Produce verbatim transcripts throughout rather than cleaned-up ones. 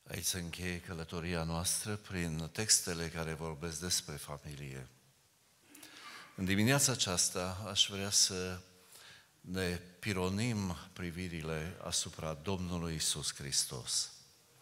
Aici se încheie călătoria noastră prin textele care vorbesc despre familie. În dimineața aceasta aș vrea să ne pironim privirile asupra Domnului Iisus Hristos.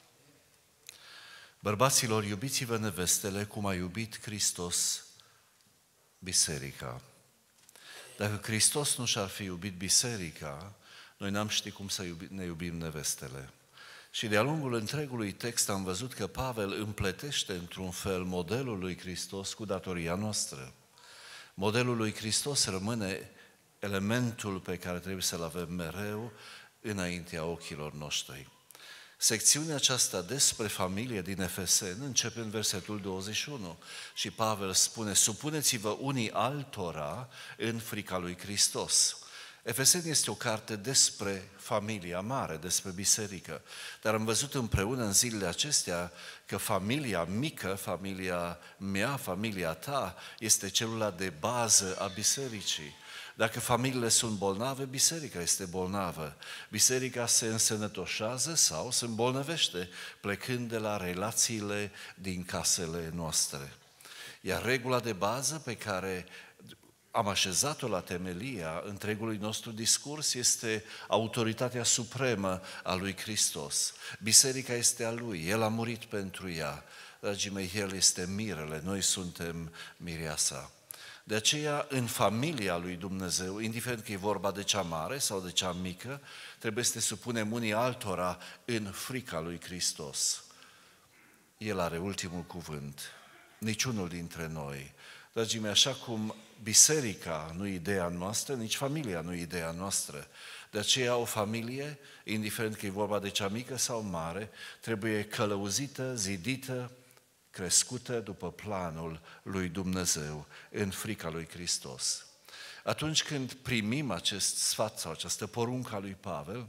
Bărbaților, iubiți-vă nevestele cum a iubit Hristos biserica. Dacă Hristos nu și-ar fi iubit biserica, noi n-am ști cum să iubi, ne iubim nevestele. Și de-a lungul întregului text am văzut că Pavel împletește într-un fel modelul lui Hristos cu datoria noastră. Modelul lui Hristos rămâne elementul pe care trebuie să-l avem mereu înaintea ochilor noștri. Secțiunea aceasta despre familie din Efeseni începe în versetul douăzeci și unu și Pavel spune: supuneți-vă unii altora în frica lui Hristos. Efeseni este o carte despre familia mare, despre biserică, dar am văzut împreună în zilele acestea că familia mică, familia mea, familia ta, este celula de bază a bisericii. Dacă familiile sunt bolnave, biserica este bolnavă. Biserica se însănătoșează sau se îmbolnăvește, plecând de la relațiile din casele noastre. Iar regula de bază pe care am așezat-o la temelia întregului nostru discurs este autoritatea supremă a lui Hristos. Biserica este a Lui, El a murit pentru ea. Dragii mei, El este mirele, noi suntem mireasa. De aceea, în familia lui Dumnezeu, indiferent că e vorba de cea mare sau de cea mică, trebuie să te supunem unii altora în frica lui Hristos. El are ultimul cuvânt, niciunul dintre noi. Dragii mei, așa cum biserica nu e ideea noastră, nici familia nu e ideea noastră. De aceea o familie, indiferent că e vorba de cea mică sau mare, trebuie călăuzită, zidită, crescută după planul lui Dumnezeu, în frica lui Hristos. Atunci când primim acest sfat sau această poruncă a lui Pavel,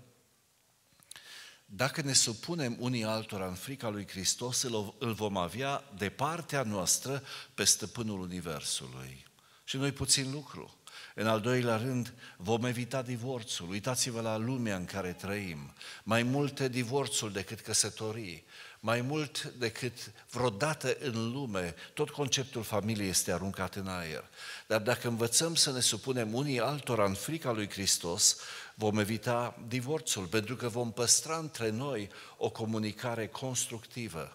dacă ne supunem unii altora în frica lui Hristos, îl vom avea de partea noastră pe stăpânul Universului. Și noi puțin lucru. În al doilea rând, vom evita divorțul. Uitați-vă la lumea în care trăim. Mai multe divorțuri decât căsătorii. Mai mult decât vreodată în lume, tot conceptul familiei este aruncat în aer. Dar dacă învățăm să ne supunem unii altora în frica lui Hristos, vom evita divorțul, pentru că vom păstra între noi o comunicare constructivă.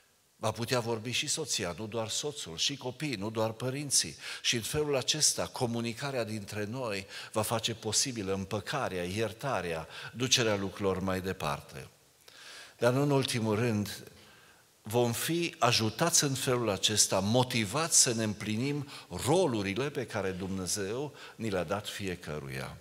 Va putea vorbi și soția, nu doar soțul, și copiii, nu doar părinții. Și în felul acesta, comunicarea dintre noi va face posibilă împăcarea, iertarea, ducerea lucrurilor mai departe. Dar nu în ultimul rând, vom fi ajutați în felul acesta, motivați să ne împlinim rolurile pe care Dumnezeu ni le-a dat fiecăruia.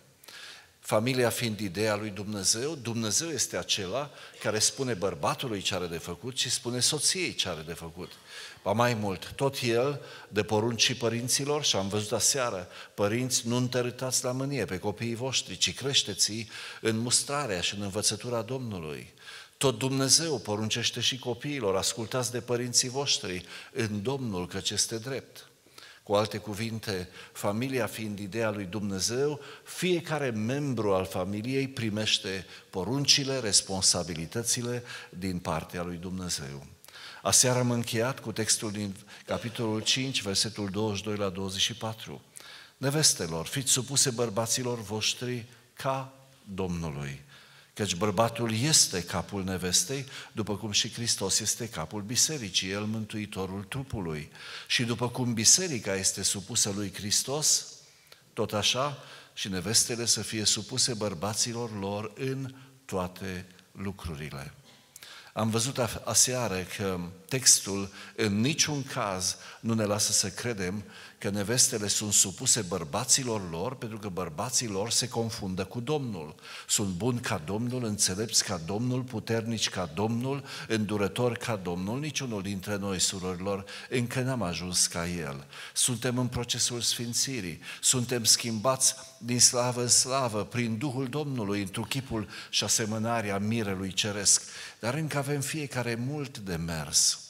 Familia fiind ideea lui Dumnezeu, Dumnezeu este acela care spune bărbatului ce are de făcut și spune soției ce are de făcut. Ba mai mult, tot El dă porunci și părinților și am văzut aseară, părinți, nu întărâtați la mânie pe copiii voștri, ci creșteți-i în mustrarea și în învățătura Domnului. Tot Dumnezeu poruncește și copiilor, ascultați de părinții voștri în Domnul, căci este drept. Cu alte cuvinte, familia fiind ideea lui Dumnezeu, fiecare membru al familiei primește poruncile, responsabilitățile din partea lui Dumnezeu. Aseară am încheiat cu textul din capitolul cinci, versetul douăzeci și doi la douăzeci și patru. Nevestelor, fiți supuse bărbaților voștri ca Domnului. Căci bărbatul este capul nevestei, după cum și Hristos este capul bisericii, El mântuitorul trupului. Și după cum biserica este supusă lui Hristos, tot așa și nevestele să fie supuse bărbaților lor în toate lucrurile. Am văzut aseară că textul în niciun caz nu ne lasă să credem că nevestele sunt supuse bărbaților lor, pentru că bărbații lor se confundă cu Domnul. Sunt buni ca Domnul, înțelepți ca Domnul, puternici ca Domnul, îndurători ca Domnul. Niciunul dintre noi, surorilor, încă n-am ajuns ca El. Suntem în procesul sfințirii, suntem schimbați din slavă în slavă, prin Duhul Domnului, într-un chipul și asemănarea mirelui ceresc. Dar încă avem fiecare mult de mers.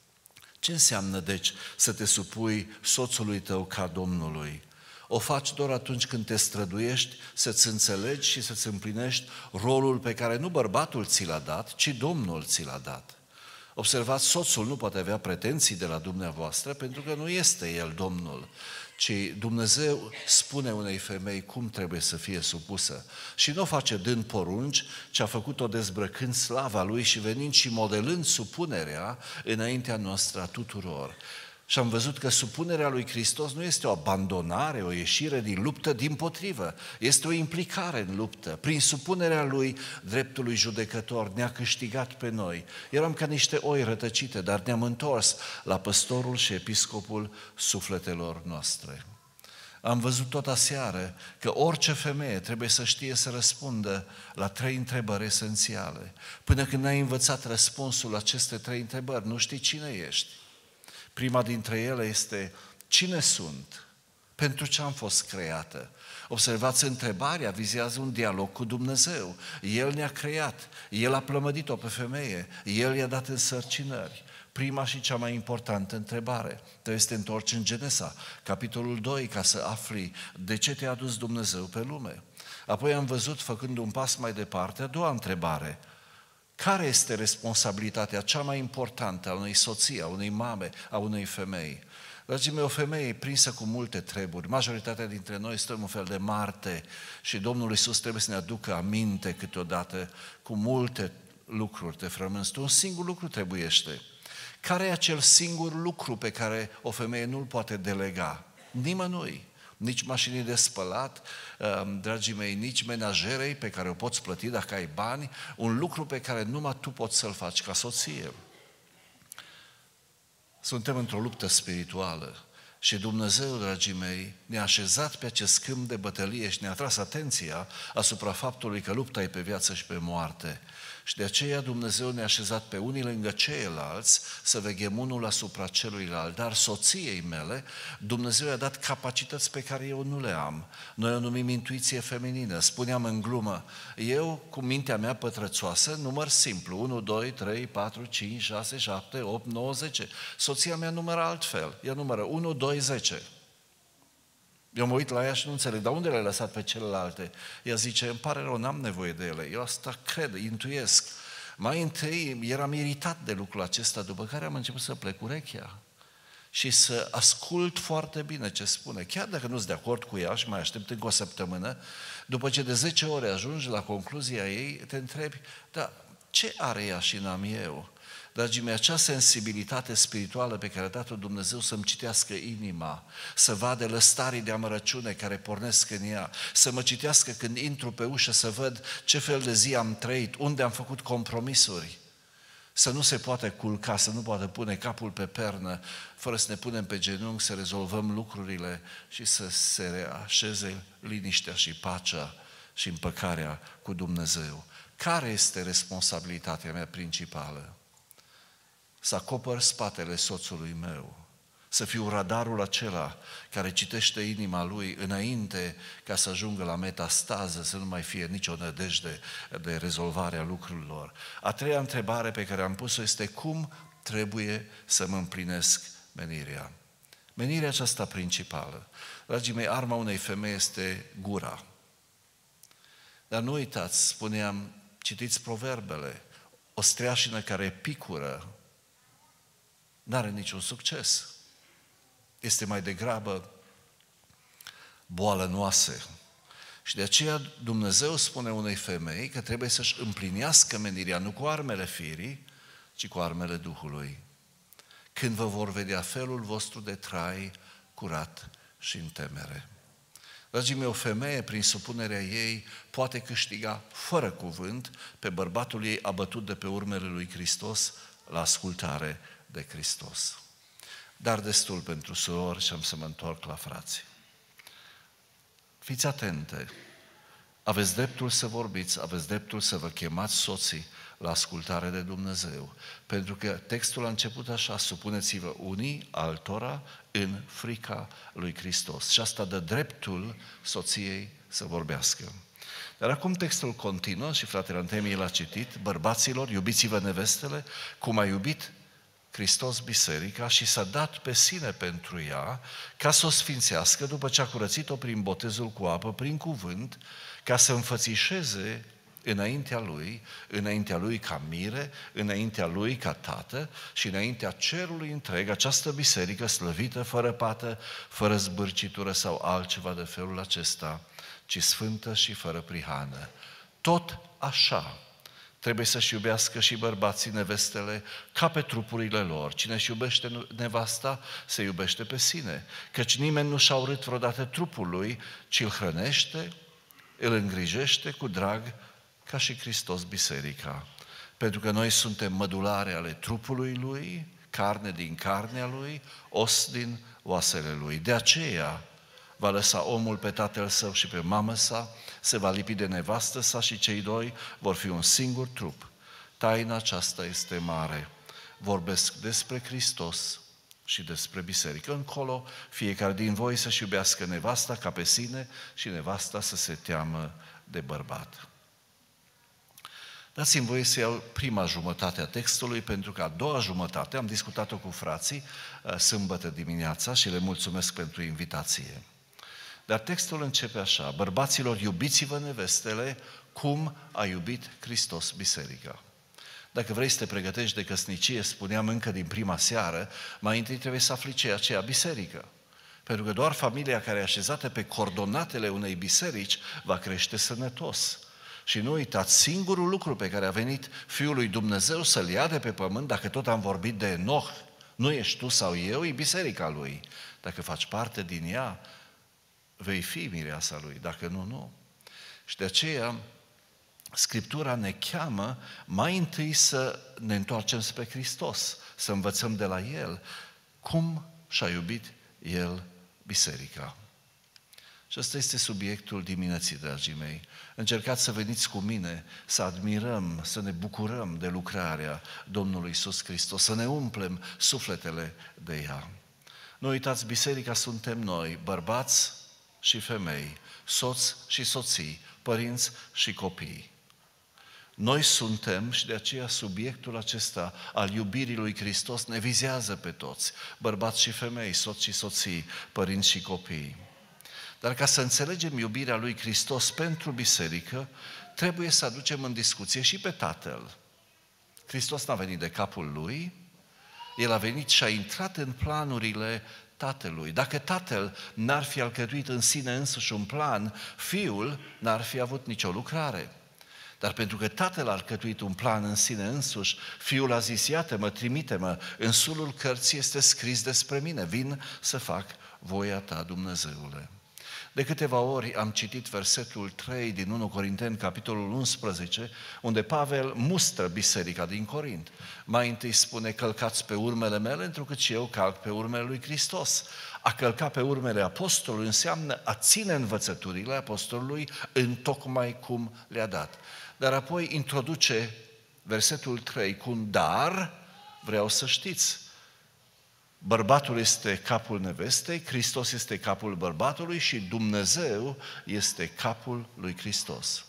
Ce înseamnă, deci, să te supui soțului tău ca Domnului? O faci doar atunci când te străduiești să-ți înțelegi și să-ți împlinești rolul pe care nu bărbatul ți l-a dat, ci Domnul ți l-a dat. Observați, soțul nu poate avea pretenții de la dumneavoastră pentru că nu este el Domnul, ci Dumnezeu spune unei femei cum trebuie să fie supusă. Și nu o face dând porunci, ci a făcut-o dezbrăcând slava Lui și venind și modelând supunerea înaintea noastră a tuturor. Și am văzut că supunerea lui Hristos nu este o abandonare, o ieșire din luptă, dimpotrivă, este o implicare în luptă. Prin supunerea Lui, dreptului judecător, ne-a câștigat pe noi. Eram ca niște oi rătăcite, dar ne-am întors la păstorul și episcopul sufletelor noastre. Am văzut tot aseară că orice femeie trebuie să știe să răspundă la trei întrebări esențiale. Până când n-ai învățat răspunsul la aceste trei întrebări, nu știi cine ești. Prima dintre ele este: cine sunt? Pentru ce am fost creată? Observați, întrebarea vizează un dialog cu Dumnezeu. El ne-a creat, El a plămădit-o pe femeie, El i-a dat însărcinări. Prima și cea mai importantă întrebare. Trebuie să te întorci în Genesa, capitolul doi, ca să afli de ce te-a adus Dumnezeu pe lume. Apoi am văzut, făcând un pas mai departe, a doua întrebare. Care este responsabilitatea cea mai importantă a unei soții, a unei mame, a unei femei? Dragii mei, o femeie e prinsă cu multe treburi. Majoritatea dintre noi suntem un fel de Marte și Domnul Iisus trebuie să ne aducă aminte câteodată cu multe lucruri de frămânți. Un singur lucru trebuiește. Care e acel singur lucru pe care o femeie nu-l poate delega? Nimănui. Nici mașinii de spălat, dragii mei, nici menajerei pe care o poți plăti dacă ai bani, un lucru pe care numai tu poți să-l faci ca soție. Suntem într-o luptă spirituală și Dumnezeu, dragii mei, ne-a așezat pe acest câmp de bătălie și ne-a tras atenția asupra faptului că lupta e pe viață și pe moarte. Și de aceea Dumnezeu ne-a așezat pe unii lângă ceilalți să veghem unul asupra celuilalt. Dar soției mele, Dumnezeu i-a dat capacități pe care eu nu le am. Noi o numim intuiție feminină. Spuneam în glumă, eu cu mintea mea pătrățoasă număr simplu, unu, doi, trei, patru, cinci, șase, șapte, opt, nouă, zece. Soția mea numără altfel. Ea numără unu, doi, zece. Eu mă uit la ea și nu înțeleg, dar unde le-ai lăsat pe celelalte? Ea zice, îmi pare rău, n-am nevoie de ele. Eu asta cred, intuiesc. Mai întâi eram iritat de lucrul acesta, după care am început să plec urechea și să ascult foarte bine ce spune. Chiar dacă nu sunt de acord cu ea și mai aștept încă o săptămână, după ce de zece ore ajungi la concluzia ei, te întrebi, dar ce are ea și n-am eu? Dragii mei, acea sensibilitate spirituală pe care a dat-o Dumnezeu să-mi citească inima, să vadă lăstarii de amărăciune care pornesc în ea, să mă citească când intru pe ușă, să văd ce fel de zi am trăit, unde am făcut compromisuri, să nu se poate culca, să nu poate pune capul pe pernă, fără să ne punem pe genunchi, să rezolvăm lucrurile și să se reașeze liniștea și pacea și împăcarea cu Dumnezeu. Care este responsabilitatea mea principală? Să acopăr spatele soțului meu, să fiu radarul acela care citește inima lui înainte ca să ajungă la metastază, să nu mai fie nicio nădejde de rezolvarea lucrurilor. A treia întrebare pe care am pus-o este cum trebuie să mă împlinesc menirea. Menirea aceasta principală. Dragii mei, arma unei femei este gura. Dar nu uitați, spuneam, citiți proverbele, o streașină care picură n-are niciun succes. Este mai degrabă boală în oase. Și de aceea Dumnezeu spune unei femei că trebuie să-și împlinească menirea nu cu armele firii, ci cu armele Duhului. Când vă vor vedea felul vostru de trai curat și în temere. Dragii mei, o femeie, prin supunerea ei, poate câștiga fără cuvânt pe bărbatul ei abătut de pe urmele lui Hristos la ascultare de Hristos. Dar destul pentru surori și am să mă întorc la frații. Fiți atente, aveți dreptul să vorbiți, aveți dreptul să vă chemați soții la ascultare de Dumnezeu, pentru că textul a început așa, supuneți-vă unii altora în frica lui Hristos. Și asta dă dreptul soției să vorbească. Dar acum textul continuă și fratele Antemie l-a citit, bărbaților, iubiți-vă nevestele, cum a iubit Hristos biserica și s-a dat pe sine pentru ea ca să o sfințească după ce a curățit-o prin botezul cu apă, prin cuvânt, ca să înfățișeze înaintea Lui, înaintea Lui ca mire, înaintea Lui ca Tată și înaintea cerului întreg, această biserică slăvită, fără pată, fără zbârcitură sau altceva de felul acesta, ci sfântă și fără prihană. Tot așa trebuie să-și iubească și bărbații nevestele ca pe trupurile lor. Cine își iubește nevasta, se iubește pe sine, căci nimeni nu și-a urât vreodată trupul lui, ci îl hrănește, îl îngrijește cu drag, ca și Hristos biserica. Pentru că noi suntem mădulare ale trupului Lui, carne din carnea Lui, os din oasele Lui. De aceea va lăsa omul pe tatăl său și pe mamă sa, se va lipi de nevastă sa și cei doi vor fi un singur trup. Taina aceasta este mare. Vorbesc despre Hristos și despre biserică. Încolo, fiecare din voi să-și iubească nevasta ca pe sine și nevasta să se teamă de bărbat. Dați-mi voie să iau prima jumătate a textului, pentru că a doua jumătate am discutat-o cu frații sâmbătă dimineața și le mulțumesc pentru invitație. Dar textul începe așa: bărbaților, iubiți-vă nevestele cum a iubit Hristos biserica. Dacă vrei să te pregătești de căsnicie, spuneam încă din prima seară, mai întâi trebuie să afli ce e aceea biserică. Pentru că doar familia care e așezată pe coordonatele unei biserici va crește sănătos. Și nu uitați, singurul lucru pe care a venit Fiul lui Dumnezeu să-l ia de pe pământ, dacă tot am vorbit de Enoch, nu ești tu sau eu, e biserica lui. Dacă faci parte din ea, vei fi mireasa lui, dacă nu, nu. Și de aceea, Scriptura ne cheamă mai întâi să ne întoarcem spre Hristos, să învățăm de la El cum și-a iubit El biserica. Și ăsta este subiectul dimineții, dragii mei. Încercați să veniți cu mine, să admirăm, să ne bucurăm de lucrarea Domnului Iisus Hristos, să ne umplem sufletele de ea. Nu uitați, biserica suntem noi, bărbați și femei, soți și soții, părinți și copii. Noi suntem și de aceea subiectul acesta al iubirii lui Hristos ne vizează pe toți, bărbați și femei, soți și soții, părinți și copii. Dar ca să înțelegem iubirea lui Hristos pentru biserică, trebuie să aducem în discuție și pe Tatăl. Hristos n-a venit de capul lui, El a venit și a intrat în planurile Tatălui. Dacă Tatăl n-ar fi alcătuit în sine însuși un plan, Fiul n-ar fi avut nicio lucrare. Dar pentru că Tatăl a alcătuit un plan în sine însuși, Fiul a zis: iată-mă, trimite-mă, în sulul cărții este scris despre mine, vin să fac voia ta, Dumnezeule. De câteva ori am citit versetul trei din întâi Corinteni, capitolul unsprezece, unde Pavel mustră biserica din Corint. Mai întâi spune: călcați pe urmele mele, întrucât și eu calc pe urmele lui Hristos. A călca pe urmele apostolului înseamnă a ține învățăturile apostolului întocmai cum le-a dat. Dar apoi introduce versetul trei cu un dar, vreau să știți. Bărbatul este capul nevestei, Hristos este capul bărbatului și Dumnezeu este capul lui Hristos.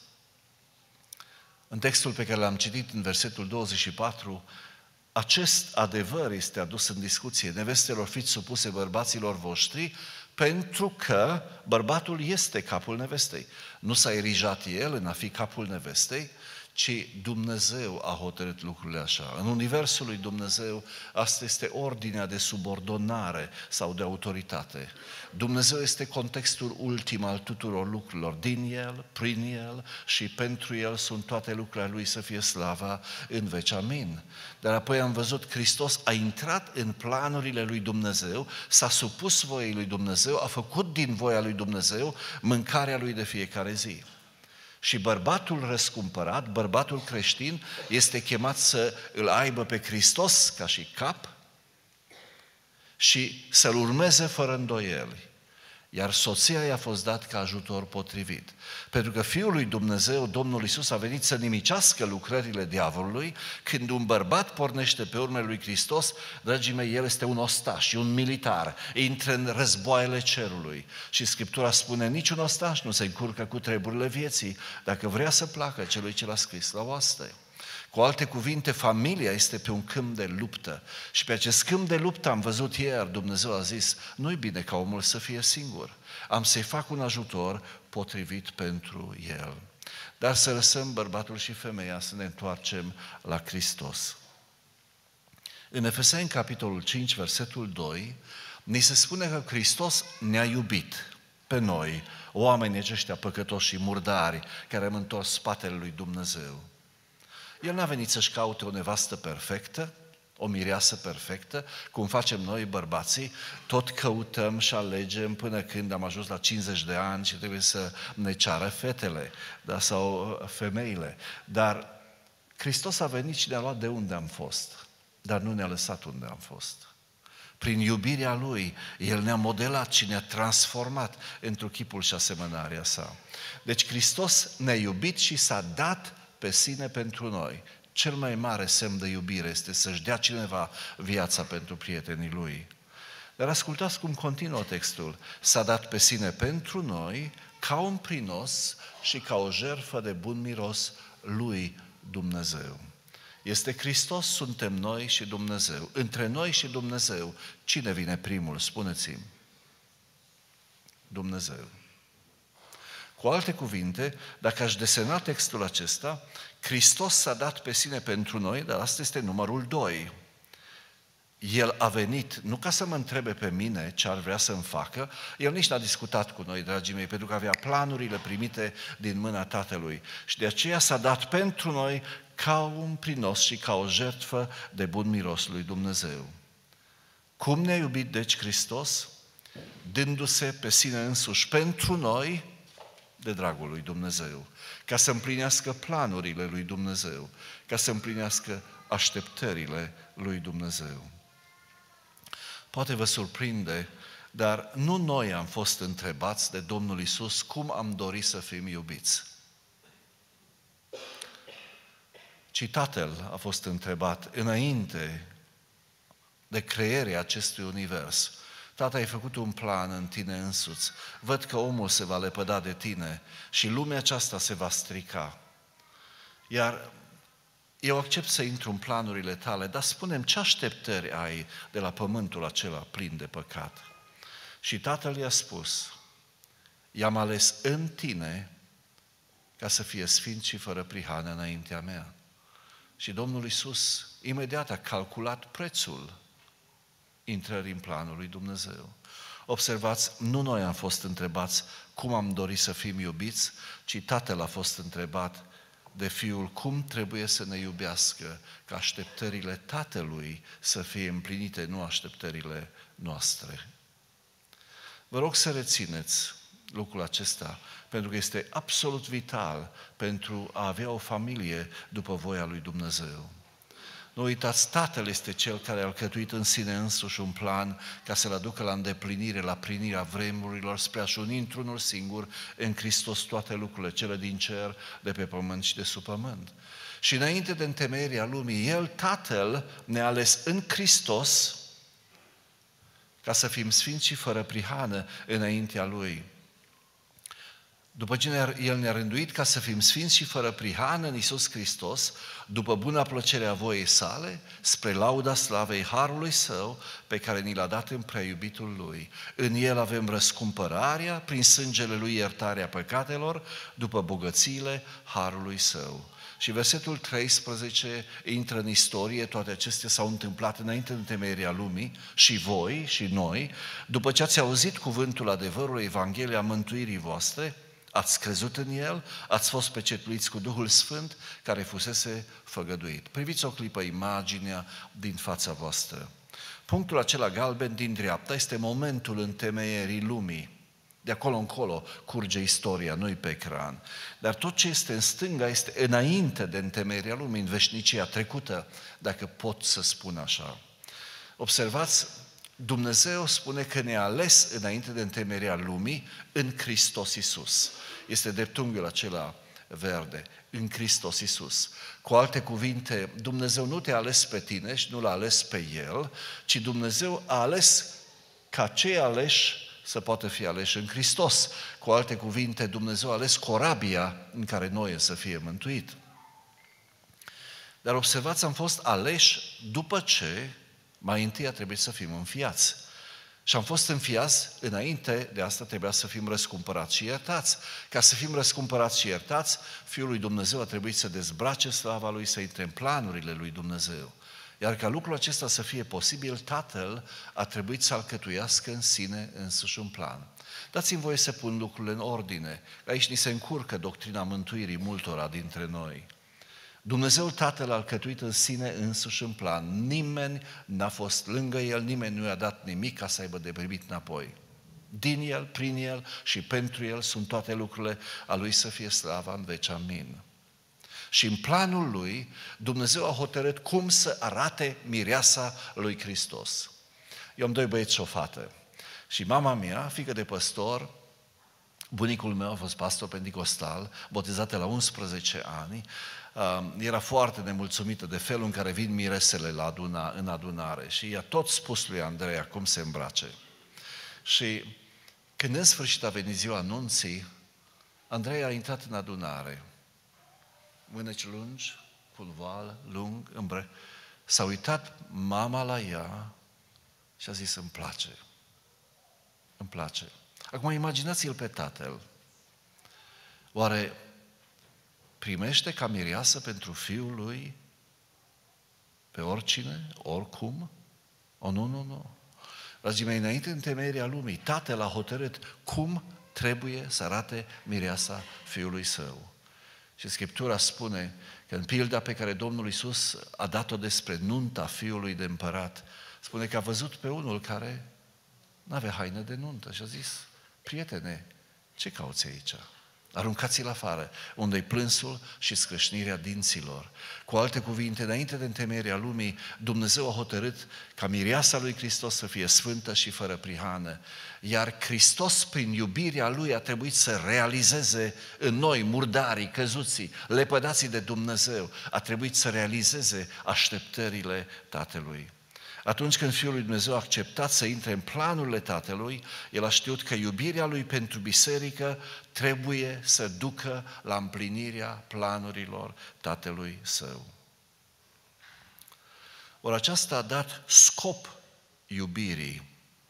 În textul pe care l-am citit în versetul douăzeci și patru, acest adevăr este adus în discuție. Nevestelor, fiți supuse bărbaților voștri, pentru că bărbatul este capul nevestei. Nu s-a erijat el în a fi capul nevestei, ci Dumnezeu a hotărât lucrurile așa. În universul lui Dumnezeu, asta este ordinea de subordonare sau de autoritate. Dumnezeu este contextul ultim al tuturor lucrurilor. Din El, prin El și pentru El sunt toate lucrurile Lui, să fie slava în veci. Amin. Dar apoi am văzut, Hristos a intrat în planurile lui Dumnezeu, s-a supus voiei lui Dumnezeu, a făcut din voia lui Dumnezeu mâncarea Lui de fiecare zi. Și bărbatul răscumpărat, bărbatul creștin, este chemat să îl aibă pe Hristos ca și cap și să-L urmeze fără îndoieli. Iar soția i-a fost dat ca ajutor potrivit. Pentru că Fiul lui Dumnezeu, Domnul Iisus, a venit să nimicească lucrările diavolului. Când un bărbat pornește pe urmele lui Hristos, dragii mei, el este un ostaș, un militar, intră în războaiele cerului. Și Scriptura spune, niciun ostaș nu se încurcă cu treburile vieții, dacă vrea să placă celui ce l-a scris la oaste. Cu alte cuvinte, familia este pe un câmp de luptă. Și pe acest câmp de luptă am văzut ieri, Dumnezeu a zis, nu-i bine ca omul să fie singur. Am să-i fac un ajutor potrivit pentru el. Dar să lăsăm bărbatul și femeia să ne întoarcem la Hristos. În Efeseni, capitolul cinci, versetul doi, ni se spune că Hristos ne-a iubit pe noi, oamenii aceștia păcătoși și murdari, care am întors spatele lui Dumnezeu. El n-a venit să-și caute o nevastă perfectă, o mireasă perfectă, cum facem noi bărbații, tot căutăm și alegem până când am ajuns la cincizeci de ani și trebuie să ne ceară fetele, da, sau femeile. Dar Hristos a venit și ne-a luat de unde am fost, dar nu ne-a lăsat unde am fost. Prin iubirea Lui, El ne-a modelat și ne-a transformat într-un chipul și asemănarea Sa. Deci Hristos ne-a iubit și s-a dat pe sine pentru noi. Cel mai mare semn de iubire este să-și dea cineva viața pentru prietenii Lui. Dar ascultați cum continuă textul. S-a dat pe sine pentru noi ca un prinos și ca o jertfă de bun miros lui Dumnezeu. Este Hristos, suntem noi și Dumnezeu. Între noi și Dumnezeu, cine vine primul? Spuneți-mi. Dumnezeu. Cu alte cuvinte, dacă aș desena textul acesta, Hristos s-a dat pe sine pentru noi, dar asta este numărul doi. El a venit nu ca să mă întrebe pe mine ce ar vrea să-mi facă, El nici n-a discutat cu noi, dragii mei, pentru că avea planurile primite din mâna Tatălui. Și de aceea s-a dat pentru noi ca un prinos și ca o jertfă de bun miros lui Dumnezeu. Cum ne-a iubit deci Hristos? Dându-se pe sine însuși pentru noi, de dragul lui Dumnezeu, ca să împlinească planurile lui Dumnezeu, ca să împlinească așteptările lui Dumnezeu. Poate vă surprinde, dar nu noi am fost întrebați de Domnul Iisus cum am dorit să fim iubiți, ci Tatăl a fost întrebat înainte de crearea acestui univers. Tată, ai făcut un plan în tine însuți. Văd că omul se va lepăda de tine și lumea aceasta se va strica. Iar eu accept să intru în planurile tale, dar spune-mi ce așteptări ai de la pământul acela plin de păcat. Și Tatăl i-a spus, i-am ales în tine ca să fie sfint și fără prihană înaintea mea. Și Domnul Iisus imediat a calculat prețul intrării în planul lui Dumnezeu. Observați, nu noi am fost întrebați cum am dorit să fim iubiți, ci Tatăl a fost întrebat de Fiul cum trebuie să ne iubească, ca așteptările Tatălui să fie împlinite, nu așteptările noastre. Vă rog să rețineți lucrul acesta, pentru că este absolut vital pentru a avea o familie după voia lui Dumnezeu. Nu uitați, Tatăl este Cel care a alcătuit în sine însuși un plan ca să-L aducă la îndeplinire, la plinirea vremurilor, spre a-și uni într-unul singur în Hristos toate lucrurile, cele din cer, de pe pământ și de sub pământ. Și înainte de întemeierea lumii, El, Tatăl, ne-a ales în Hristos ca să fim sfinți și fără prihană înaintea Lui. După ce El ne-a rânduit ca să fim sfinți și fără prihană în Iisus Hristos, după buna plăcere a voiei sale, spre lauda slavei harului Său, pe care ni l-a dat în prea iubitul Lui. În El avem răscumpărarea, prin sângele Lui iertarea păcatelor, după bogățiile harului Său. Și versetul treisprezece intră în istorie, toate acestea s-au întâmplat înainte de întemeierea lumii, și voi, și noi, după ce ați auzit cuvântul adevărului Evangheliei a mântuirii voastre, ați crezut în El, ați fost pecetluiți cu Duhul Sfânt care fusese făgăduit. Priviți o clipă imaginea din fața voastră. Punctul acela galben din dreapta este momentul întemeierii lumii. De acolo încolo curge istoria, nu-i pe ecran. Dar tot ce este în stânga este înainte de întemeierea lumii, în veșnicia trecută, dacă pot să spun așa. Observați, Dumnezeu spune că ne-a ales înainte de întemeierea lumii în Hristos Iisus. Este dreptunghiul acela verde, în Hristos Iisus. Cu alte cuvinte, Dumnezeu nu te-a ales pe tine și nu l-a ales pe El, ci Dumnezeu a ales ca cei aleși să poată fi aleși în Hristos. Cu alte cuvinte, Dumnezeu a ales corabia în care noi să fie mântuit. Dar observați, am fost aleși după ce mai întâi a trebuit să fim înfiați. Și am fost înfiați, înainte de asta trebuia să fim răscumpărați și iertați. Ca să fim răscumpărați și iertați, Fiul lui Dumnezeu a trebuit să dezbrace slava Lui, să intre în planurile Lui Dumnezeu. Iar ca lucrul acesta să fie posibil, Tatăl a trebuit să alcătuiască în sine însuși un plan. Dați-mi voie să pun lucrurile în ordine. Aici ni se încurcă doctrina mântuirii multora dintre noi. Dumnezeul Tatăl a alcătuit în sine însuși un plan. Nimeni n-a fost lângă El, nimeni nu i-a dat nimic ca să aibă de primit înapoi. Din El, prin El și pentru El sunt toate lucrurile, a Lui să fie slava în veci. Amin. Și în planul Lui, Dumnezeu a hotărât cum să arate mireasa Lui Hristos. Eu am doi băieți și o fată. Și mama mea, fiică de păstor, bunicul meu a fost pastor penticostal, botezată la unsprezece ani, era foarte nemulțumită de felul în care vin miresele la aduna, în adunare și i-a tot spus lui Andreea cum se îmbrace. Și când în sfârșit a venit ziua anunții, Andreea a intrat în adunare, mâneci lungi, cu un voal lung, îmbre... s-a uitat mama la ea și a zis, îmi place, îmi place. Acum imaginați-l pe tatăl. Oare primește ca mireasă pentru fiul lui pe oricine, oricum? O, nu, nu, nu. Dragii mei, înainte în temeria lumii, Tatăl a hotărât cum trebuie să arate mireasa fiului său. Și Scriptura spune că în pilda pe care Domnul Iisus a dat-o despre nunta fiului de împărat, spune că a văzut pe unul care n-avea haină de nuntă și a zis, prietene, ce cauți aici? Aruncați-l afară, unde-i plânsul și scrâșnirea dinților. Cu alte cuvinte, înainte de întemeierea lumii, Dumnezeu a hotărât ca mireasa lui Hristos să fie sfântă și fără prihană. Iar Hristos, prin iubirea Lui, a trebuit să realizeze în noi, murdarii, căzuții, lepădații de Dumnezeu, a trebuit să realizeze așteptările Tatălui. Atunci când Fiul lui Dumnezeu a acceptat să intre în planurile Tatălui, El a știut că iubirea Lui pentru biserică trebuie să ducă la împlinirea planurilor Tatălui Său. Ori aceasta a dat scop iubirii.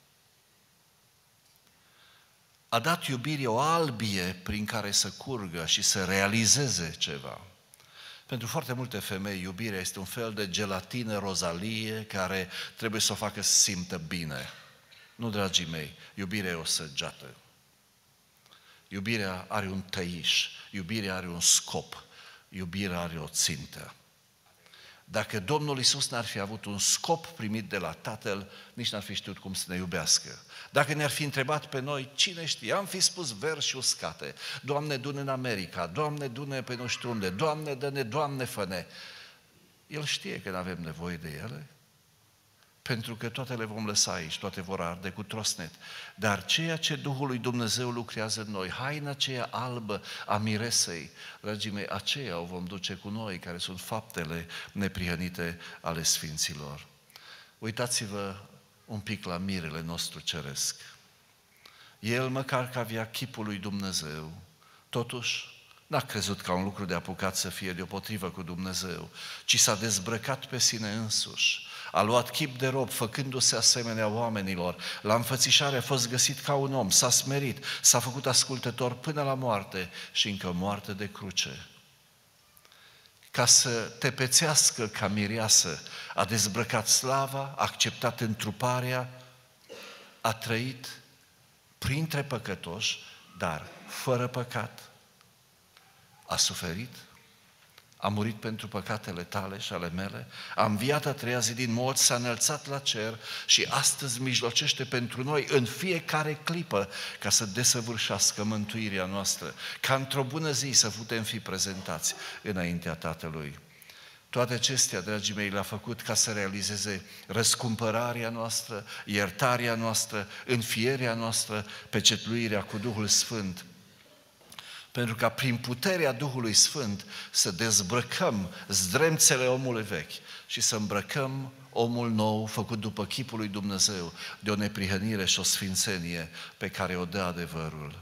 A dat iubirii o albie prin care să curgă și să realizeze ceva. Pentru foarte multe femei, iubirea este un fel de gelatină rozalie care trebuie să o facă să simtă bine. Nu, dragii mei, iubirea e o săgeată. Iubirea are un tăiș, iubirea are un scop, iubirea are o țintă. Dacă Domnul Iisus n-ar fi avut un scop primit de la Tatăl, nici n-ar fi știut cum să ne iubească. Dacă ne-ar fi întrebat pe noi, cine știe, am fi spus versi uscate, Doamne, du-ne în America, Doamne, du-ne pe nu știu unde, Doamne, dă-ne, Doamne, fă-ne. El știe că nu avem nevoie de ele, pentru că toate le vom lăsa aici, toate vor arde cu trosnet. Dar ceea ce Duhul lui Dumnezeu lucrează în noi, haina aceea albă a miresei, dragii mei, aceea o vom duce cu noi, care sunt faptele neprihănite ale Sfinților. Uitați-vă un pic la mirele nostru ceresc. El, măcar că avea chipul lui Dumnezeu, totuși n-a crezut ca un lucru de apucat să fie deopotrivă cu Dumnezeu, ci s-a dezbrăcat pe sine însuși. A luat chip de rob, făcându-se asemenea oamenilor. La înfățișare a fost găsit ca un om, s-a smerit, s-a făcut ascultător până la moarte și încă moarte de cruce. Ca să te pețească ca mireasă, a dezbrăcat slava, a acceptat întruparea, a trăit printre păcătoși, dar fără păcat. A suferit, a murit pentru păcatele tale și ale mele, a înviat a treia zi din morți, s-a înălțat la cer și astăzi mijlocește pentru noi în fiecare clipă ca să desăvârșească mântuirea noastră, ca într-o bună zi să putem fi prezentați înaintea Tatălui. Toate acestea, dragii mei, le-a făcut ca să realizeze răscumpărarea noastră, iertarea noastră, înfierea noastră, pecetluirea cu Duhul Sfânt, pentru ca prin puterea Duhului Sfânt să dezbrăcăm zdremțele omului vechi și să îmbrăcăm omul nou, făcut după chipul lui Dumnezeu, de o neprihănire și o sfințenie pe care o dă adevărul.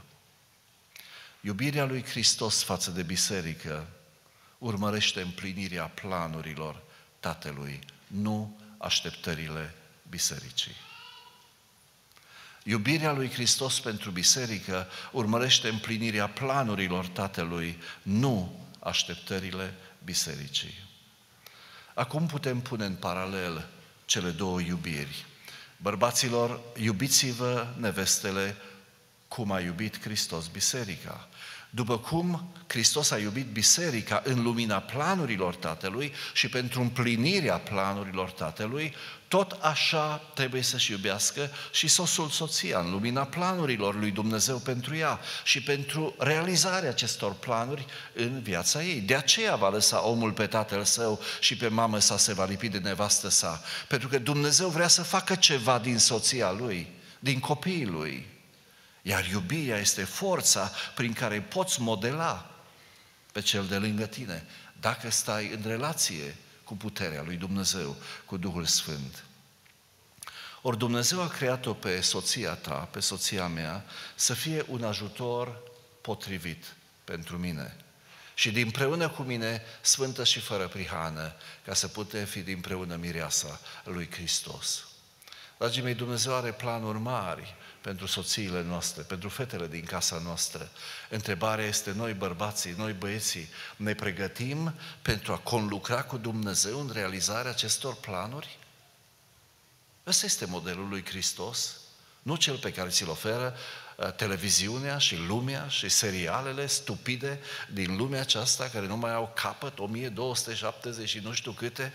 Iubirea lui Hristos față de biserică urmărește împlinirea planurilor Tatălui, nu așteptările bisericii. Iubirea lui Hristos pentru biserică urmărește împlinirea planurilor Tatălui, nu așteptările bisericii. Acum putem pune în paralel cele două iubiri. Bărbaților, iubiți-vă nevestele cum a iubit Hristos biserica. După cum Hristos a iubit biserica în lumina planurilor Tatălui și pentru împlinirea planurilor Tatălui, tot așa trebuie să-și iubească și soțul soția în lumina planurilor lui Dumnezeu pentru ea și pentru realizarea acestor planuri în viața ei. De aceea va lăsa omul pe tatăl său și pe mamă sa, se va lipi de nevastă sa, pentru că Dumnezeu vrea să facă ceva din soția lui, din copiii lui. Iar iubirea este forța prin care poți modela pe cel de lângă tine, dacă stai în relație cu puterea lui Dumnezeu, cu Duhul Sfânt. Ori Dumnezeu a creat-o pe soția ta, pe soția mea, să fie un ajutor potrivit pentru mine. Și dinpreună cu mine, sfântă și fără prihană, ca să putem fi dinpreună mireasa lui Hristos. Dragii mei, Dumnezeu are planuri mari pentru soțiile noastre, pentru fetele din casa noastră. Întrebarea este, noi bărbații, noi băieții, ne pregătim pentru a conlucra cu Dumnezeu în realizarea acestor planuri? Ăsta este modelul lui Hristos, nu cel pe care ți-l oferă televiziunea și lumea și serialele stupide din lumea aceasta, care nu mai au capăt, o mie două sute șaptezeci și nu știu câte.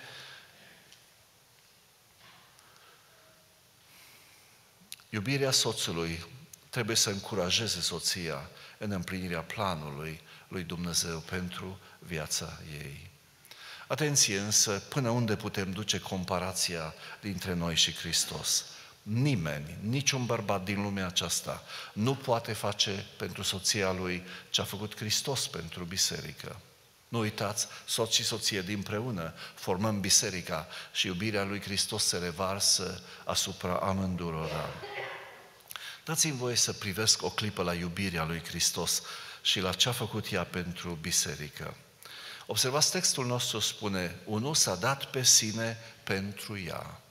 Iubirea soțului trebuie să încurajeze soția în împlinirea planului lui Dumnezeu pentru viața ei. Atenție însă, până unde putem duce comparația dintre noi și Hristos? Nimeni, niciun bărbat din lumea aceasta nu poate face pentru soția lui ce a făcut Hristos pentru biserică. Nu uitați, soț și soție dinpreună formăm biserica și iubirea lui Hristos se revarsă asupra amândurora. Dați-mi voie să privesc o clipă la iubirea lui Hristos și la ce a făcut ea pentru biserică. Observați, textul nostru spune, unu, s-a dat pe sine pentru ea.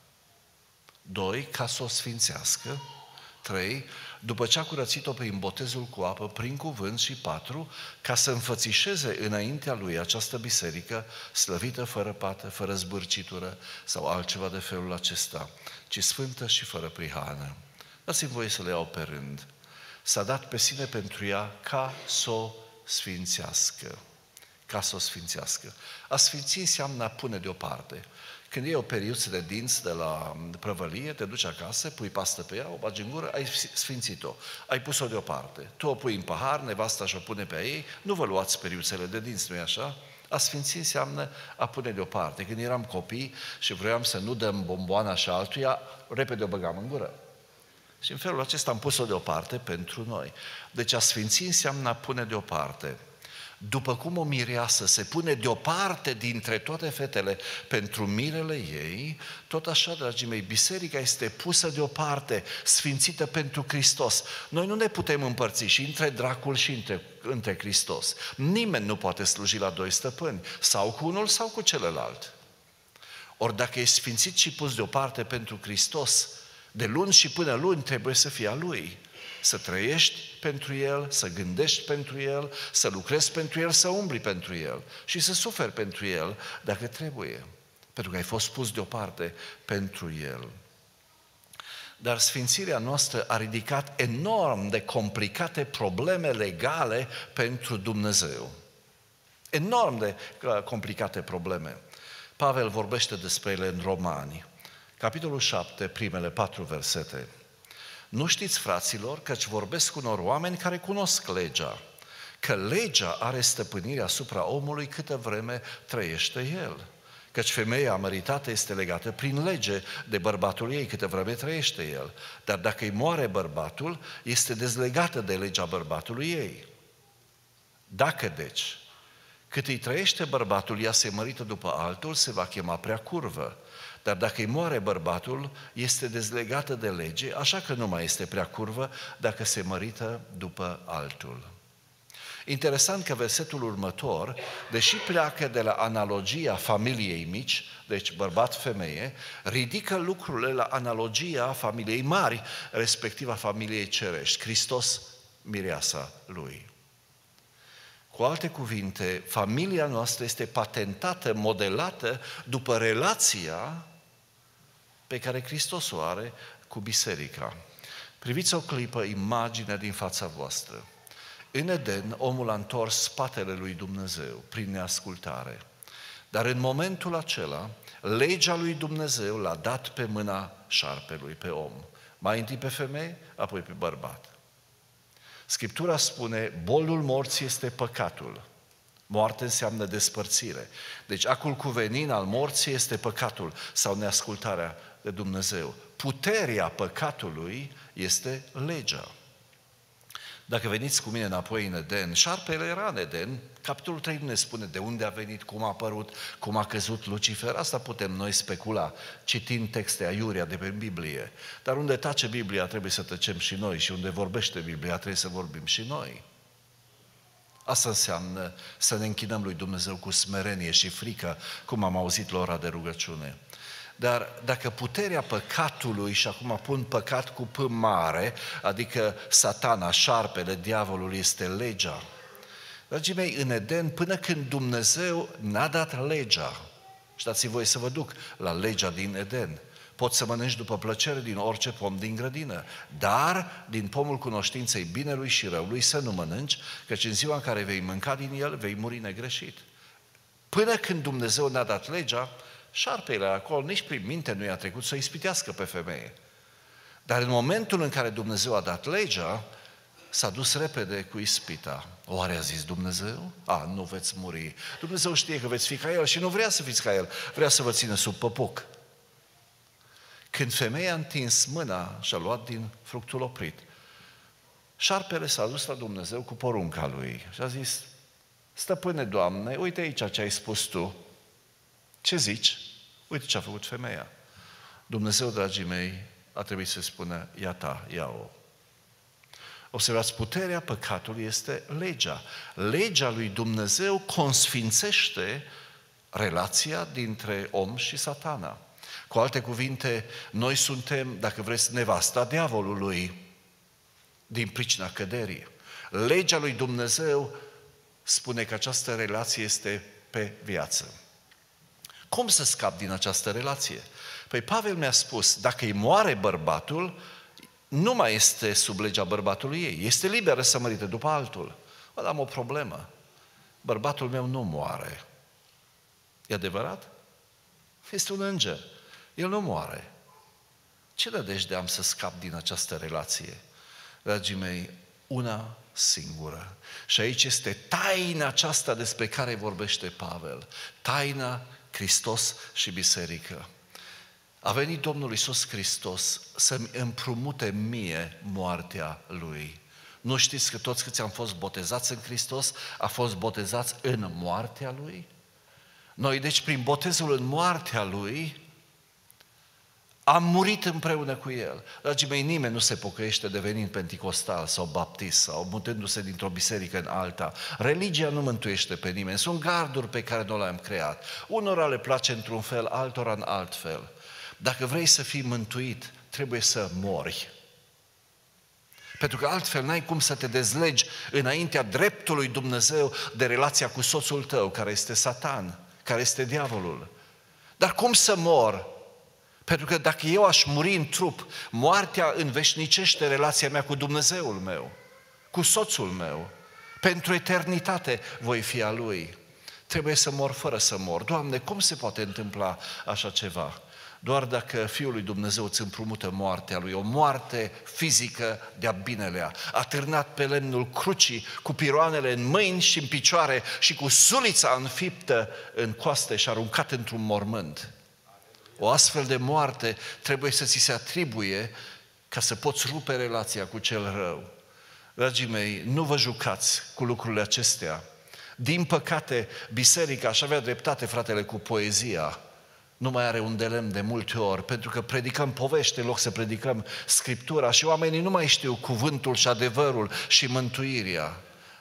Doi, ca să o sfințească. Trei, după ce a curățit-o prin botezul cu apă, prin cuvânt. Și patru, ca să înfățișeze înaintea lui această biserică, slăvită, fără pată, fără zbârcitură sau altceva de felul acesta, ci sfântă și fără prihană. Dați-mi voie să le iau pe rând. S-a dat pe sine pentru ea ca să o sfințească. Ca să o sfințească. A sfinți înseamnă a pune deoparte. Când iei o periuță de dinți de la prăvălie, te duci acasă, pui pastă pe ea, o bagi în gură, ai sfințit-o. Ai pus-o deoparte. Tu o pui în pahar, nevasta și-o pune pe ei, nu vă luați periuțele de dinți, nu-i așa? A sfinți înseamnă a pune deoparte. Când eram copii și vroiam să nu dăm bomboana și altuia, repede o băgam în gură. Și în felul acesta am pus-o deoparte pentru noi. Deci a sfinți înseamnă a pune deoparte. După cum o mireasă se pune deoparte dintre toate fetele pentru mirele ei, tot așa, dragii mei, biserica este pusă deoparte, sfințită pentru Hristos. Noi nu ne putem împărți și între dracul și între, între Hristos. Nimeni nu poate sluji la doi stăpâni, sau cu unul sau cu celălalt. Ori dacă e sfințit și pus deoparte pentru Hristos, de luni și până luni trebuie să fie a Lui. Să trăiești pentru El, să gândești pentru El, să lucrezi pentru El, să umbli pentru El și să suferi pentru El dacă trebuie, pentru că ai fost pus deoparte pentru El. Dar sfințirea noastră a ridicat enorm de complicate probleme legale pentru Dumnezeu. Enorm de complicate probleme. Pavel vorbește despre ele în Romani. Capitolul șapte, primele patru versete. Nu știți, fraților, căci vorbesc cu unor oameni care cunosc legea, că legea are stăpânire asupra omului câtă vreme trăiește el. Căci femeia măritată este legată prin lege de bărbatul ei câtă vreme trăiește el. Dar dacă îi moare bărbatul, este dezlegată de legea bărbatului ei. Dacă, deci, cât îi trăiește bărbatul, ea se mărită după altul, se va chema prea curvă. Dar dacă îi moare bărbatul, este dezlegată de lege, așa că nu mai este prea curvă dacă se mărită după altul. Interesant că versetul următor, deși pleacă de la analogia familiei mici, deci bărbat-femeie, ridică lucrurile la analogia familiei mari, respectiv a familiei cerești. Hristos, mireasa lui. Cu alte cuvinte, familia noastră este patentată, modelată după relația pe care Hristos o are cu biserica. Priviți o clipă imaginea din fața voastră. În Eden, omul a întors spatele lui Dumnezeu prin neascultare. Dar în momentul acela, legea lui Dumnezeu l-a dat pe mâna șarpelui, pe om. Mai întâi pe femeie, apoi pe bărbat. Scriptura spune, bolul morții este păcatul. Moarte înseamnă despărțire. Deci acul cuvenin al morții este păcatul sau neascultarea de Dumnezeu. Puterea păcatului este legea. Dacă veniți cu mine înapoi în Eden, șarpele era în Eden, capitolul trei nu ne spune de unde a venit, cum a apărut, cum a căzut Lucifer, asta putem noi specula, citind texte aiurea de pe Biblie. Dar unde tace Biblia trebuie să tăcem și noi și unde vorbește Biblia trebuie să vorbim și noi. Asta înseamnă să ne închinăm lui Dumnezeu cu smerenie și frică, cum am auzit la ora de rugăciune. Dar dacă puterea păcatului, și acum pun păcat cu P mare, adică Satana, șarpele, diavolul, este legea. Dragii mei, în Eden, până când Dumnezeu n-a dat legea, și dați voi să vă duc la legea din Eden, poți să mănânci după plăcere din orice pom din grădină, dar din pomul cunoștinței binelui și răului să nu mănânci, căci în ziua în care vei mânca din el, vei muri negreșit. Până când Dumnezeu n-a dat legea, șarpele acolo nici prin minte nu i-a trecut să ispitească pe femeie. Dar în momentul în care Dumnezeu a dat legea, s-a dus repede cu ispita. Oare a zis Dumnezeu? A, nu veți muri. Dumnezeu știe că veți fi ca El și nu vrea să fiți ca El, vrea să vă țină sub păpuc. Când femeia a întins mâna și a luat din fructul oprit, șarpele s-a dus la Dumnezeu cu porunca lui și a zis, stăpâne, Doamne, uite aici ce ai spus Tu. Ce zici? Uite ce a făcut femeia. Dumnezeu, dragii mei, a trebuit să spună, ia ta, ia-o. Observați, puterea păcatului este legea. Legea lui Dumnezeu consfințește relația dintre om și Satana. Cu alte cuvinte, noi suntem, dacă vreți, nevasta diavolului din pricina căderii. Legea lui Dumnezeu spune că această relație este pe viață. Cum să scap din această relație? Păi Pavel mi-a spus, dacă îi moare bărbatul, nu mai este sub legea bărbatului ei. Este liberă să mărite după altul. Bă, am o problemă. Bărbatul meu nu moare. E adevărat? Este un înger. El nu moare. Ce nădejde am să scap din această relație? Dragii mei, una singură. Și aici este taina aceasta despre care vorbește Pavel. Taina Hristos și biserică. A venit Domnul Iisus Hristos să-mi împrumute mie moartea Lui. Nu știți că toți câți am fost botezați în Hristos, a fost botezați în moartea Lui? Noi, deci, prin botezul în moartea Lui, am murit împreună cu El. Dragii mei, nimeni nu se pocăiește devenind penticostal sau baptist sau mutându-se dintr-o biserică în alta. Religia nu mântuiește pe nimeni. Sunt garduri pe care noi le-am creat. Unora le place într-un fel, altora în alt fel. Dacă vrei să fii mântuit, trebuie să mori. Pentru că altfel n-ai cum să te dezlegi înaintea dreptului Dumnezeu de relația cu soțul tău, care este Satan, care este diavolul. Dar cum să mor? Pentru că dacă eu aș muri în trup, moartea înveșnicește relația mea cu Dumnezeul meu, cu soțul meu. Pentru eternitate voi fi a Lui. Trebuie să mor fără să mor. Doamne, cum se poate întâmpla așa ceva? Doar dacă Fiul lui Dumnezeu îți împrumută moartea Lui, o moarte fizică de-a binelea, atârnat pe lemnul crucii, cu piroanele în mâini și în picioare și cu sulița înfiptă în coaste și aruncat într-un mormânt. O astfel de moarte trebuie să ți se atribuie ca să poți rupe relația cu cel rău. Dragii mei, nu vă jucați cu lucrurile acestea. Din păcate, biserica, aș avea dreptate, fratele, cu poezia, nu mai are un de lemn de multe ori, pentru că predicăm povești în loc să predicăm Scriptura și oamenii nu mai știu cuvântul și adevărul și mântuirea.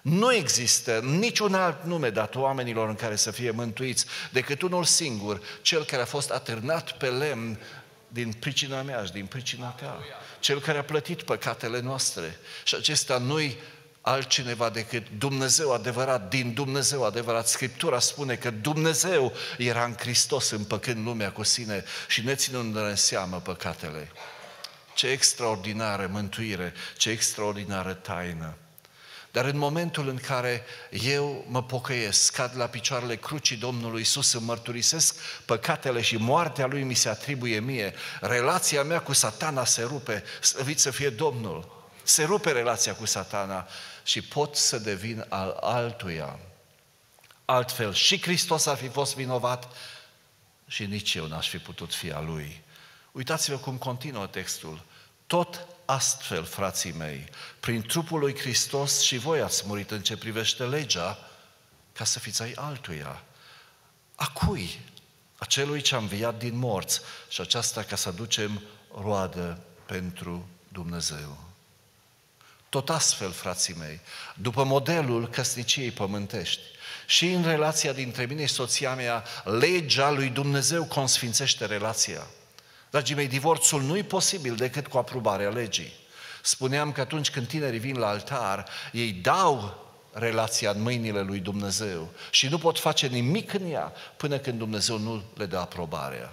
Nu există niciun alt nume dat oamenilor în care să fie mântuiți decât unul singur, cel care a fost atârnat pe lemn din pricina mea și din pricina ta. Cel care a plătit păcatele noastre. Și acesta nu-i altcineva decât Dumnezeu adevărat, din Dumnezeu adevărat. Scriptura spune că Dumnezeu era în Hristos împăcând lumea cu sine și ne ținând în seamă păcatele. Ce extraordinară mântuire, ce extraordinară taină. Dar în momentul în care eu mă pocăiesc, cad la picioarele crucii Domnului Iisus, îmi mărturisesc păcatele și moartea Lui mi se atribuie mie, relația mea cu Satana se rupe, slăvit să fie Domnul, se rupe relația cu Satana și pot să devin al altuia. Altfel, și Hristos ar fi fost vinovat și nici eu n-aș fi putut fi a Lui. Uitați-vă cum continuă textul. Tot astfel, frații mei, prin trupul lui Hristos și voi ați murit în ce privește legea, ca să fiți ai altuia. A cui? A celui ce a înviat din morți și aceasta ca să aducem roadă pentru Dumnezeu. Tot astfel, frații mei, după modelul căsniciei pământești, și în relația dintre mine și soția mea, legea lui Dumnezeu consfințește relația. Dragii mei, divorțul nu e posibil decât cu aprobarea legii. Spuneam că atunci când tinerii vin la altar, ei dau relația în mâinile lui Dumnezeu și nu pot face nimic în ea până când Dumnezeu nu le dă aprobarea.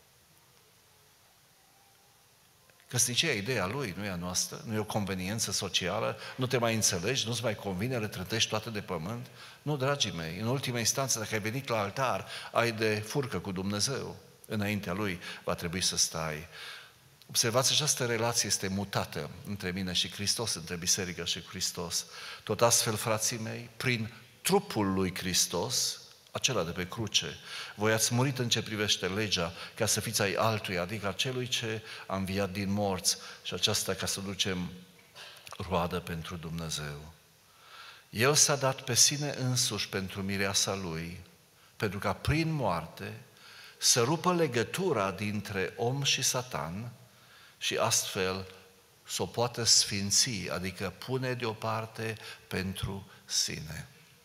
Căsnicia e ideea lui, nu e a noastră, nu e o conveniență socială, nu te mai înțelegi, nu-ți mai convine, le trătești toate de pământ. Nu, dragii mei, în ultima instanță, dacă ai venit la altar, ai de furcă cu Dumnezeu. Înaintea Lui va trebui să stai. Observați, această relație este mutată între mine și Hristos, între biserică și Hristos. Tot astfel, frații mei, prin trupul lui Hristos, acela de pe cruce, voi ați murit în ce privește legea, ca să fiți ai altuia, adică a celui ce a înviat din morți și aceasta ca să ducem roadă pentru Dumnezeu. El s-a dat pe sine însuși pentru mireasa Lui, pentru ca prin moarte să rupă legătura dintre om și Satan și astfel să o poată sfinți, adică pune deoparte pentru sine.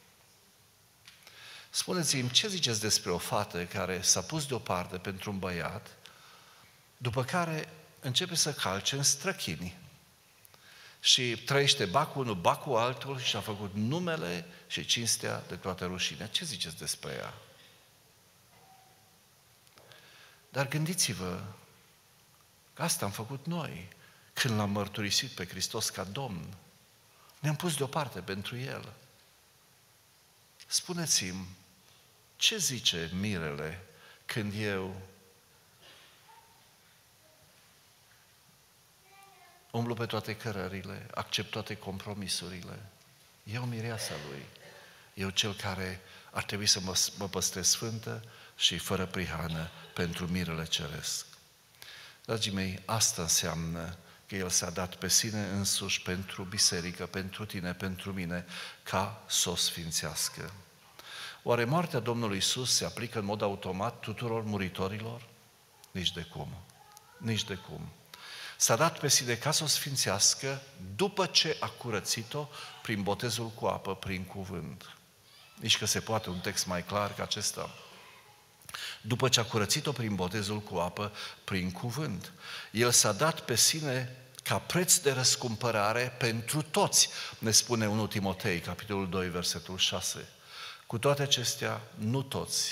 Spuneți-mi, ce ziceți despre o fată care s-a pus deoparte pentru un băiat, după care începe să calce în străchini și trăiește bacul unul, bacul altul și a făcut numele și cinstea de toată rușinea? Ce ziceți despre ea? Dar gândiți-vă că asta am făcut noi când l-am mărturisit pe Hristos ca Domn. Ne-am pus deoparte pentru El. Spuneți-mi, ce zice mirele când eu umblu pe toate cărările, accept toate compromisurile? Eu mireasa Lui. Eu cel care ar trebui să mă, mă păstrez sfântă și fără prihană pentru mirele ceresc. Dragii mei, asta înseamnă că El s-a dat pe sine însuși pentru biserică, pentru tine, pentru mine, ca să o sfințească. Oare moartea Domnului Iisus se aplică în mod automat tuturor muritorilor? Nici de cum. Nici de cum. S-a dat pe sine ca să o sfințească după ce a curățit-o prin botezul cu apă, prin cuvânt. Nici că se poate un text mai clar ca acesta. După ce a curățit-o prin botezul cu apă, prin cuvânt. El s-a dat pe sine ca preț de răscumpărare pentru toți, ne spune întâi Timotei, capitolul doi, versetul șase. Cu toate acestea, nu toți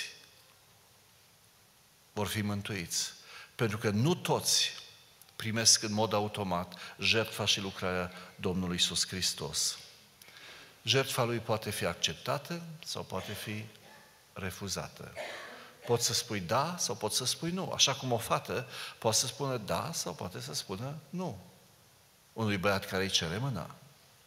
vor fi mântuiți, pentru că nu toți primesc în mod automat jertfa și lucrarea Domnului Iisus Hristos. Jertfa Lui poate fi acceptată sau poate fi refuzată. Poți să spui da sau poți să spui nu. Așa cum o fată poate să spună da sau poate să spună nu. Unui băiat care îi cere mâna.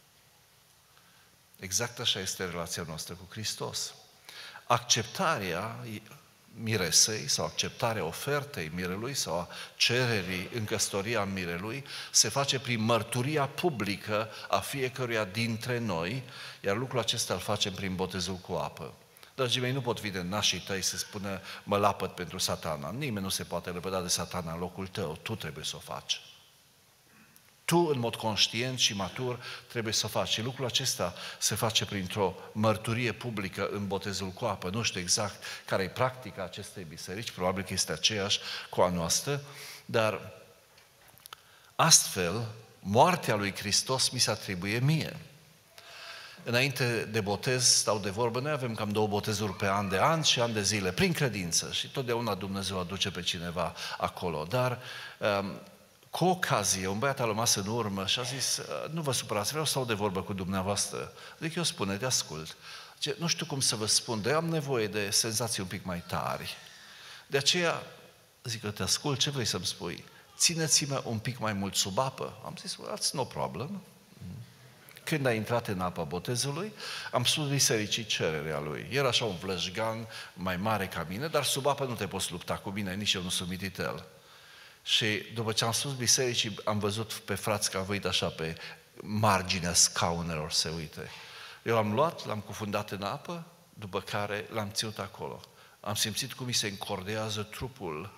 Exact așa este relația noastră cu Hristos. Acceptarea miresei sau acceptarea ofertei mirelui sau a cererii în căsătoria mirelui se face prin mărturia publică a fiecăruia dintre noi, iar lucrul acesta îl facem prin botezul cu apă. Dragii mei, nu pot vine nașii tăi să spună mă lapăt pentru Satana. Nimeni nu se poate lepăda de Satana în locul tău, tu trebuie să o faci. Tu, în mod conștient și matur, trebuie să o faci. Și lucrul acesta se face printr-o mărturie publică în botezul cu apă. Nu știu exact care e practica acestei biserici, probabil că este aceeași cu a noastră, dar astfel, moartea lui Hristos mi se atribuie mie. Înainte de botez stau de vorbă, noi avem cam două botezuri pe an de an și an de zile, prin credință, și totdeauna Dumnezeu aduce pe cineva acolo, dar um, cu ocazie, un băiat a rămas în urmă și a zis, nu vă supărați, vreau să stau de vorbă cu dumneavoastră. Zic, eu spune, te ascult. Zice, nu știu cum să vă spun, dar eu am nevoie de senzații un pic mai tari. De aceea, zic că te ascult, ce vrei să-mi spui? Țineți-mă un pic mai mult sub apă. Am zis, that's no problem. Când a intrat în apa botezului, am spus bisericii cererea lui. Era așa un vlășgan mai mare ca mine, dar sub apă nu te poți lupta cu mine, nici eu nu sunt mititel. Și după ce am spus bisericii, am văzut pe frați că au venit așa pe marginea scaunelor se uite. Eu l-am luat, l-am cufundat în apă, după care l-am ținut acolo. Am simțit cum mi se încordează trupul.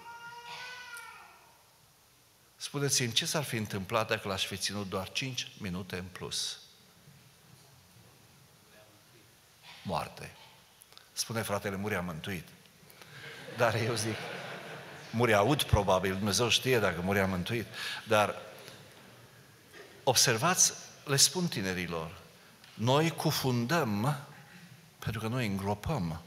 Spuneți-mi, ce s-ar fi întâmplat dacă l-aș fi ținut doar cinci minute în plus? Moarte. Spune fratele, murea mântuit. Dar eu zic, murea aud probabil, Dumnezeu știe dacă murea mântuit, dar observați, le spun tinerilor, noi cufundăm pentru că noi îngropăm.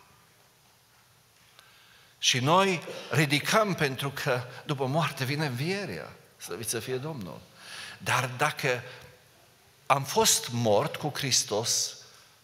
Și noi ridicăm pentru că după moarte vine învierea, slăvit să fie Domnul. Dar dacă am fost mort cu Hristos,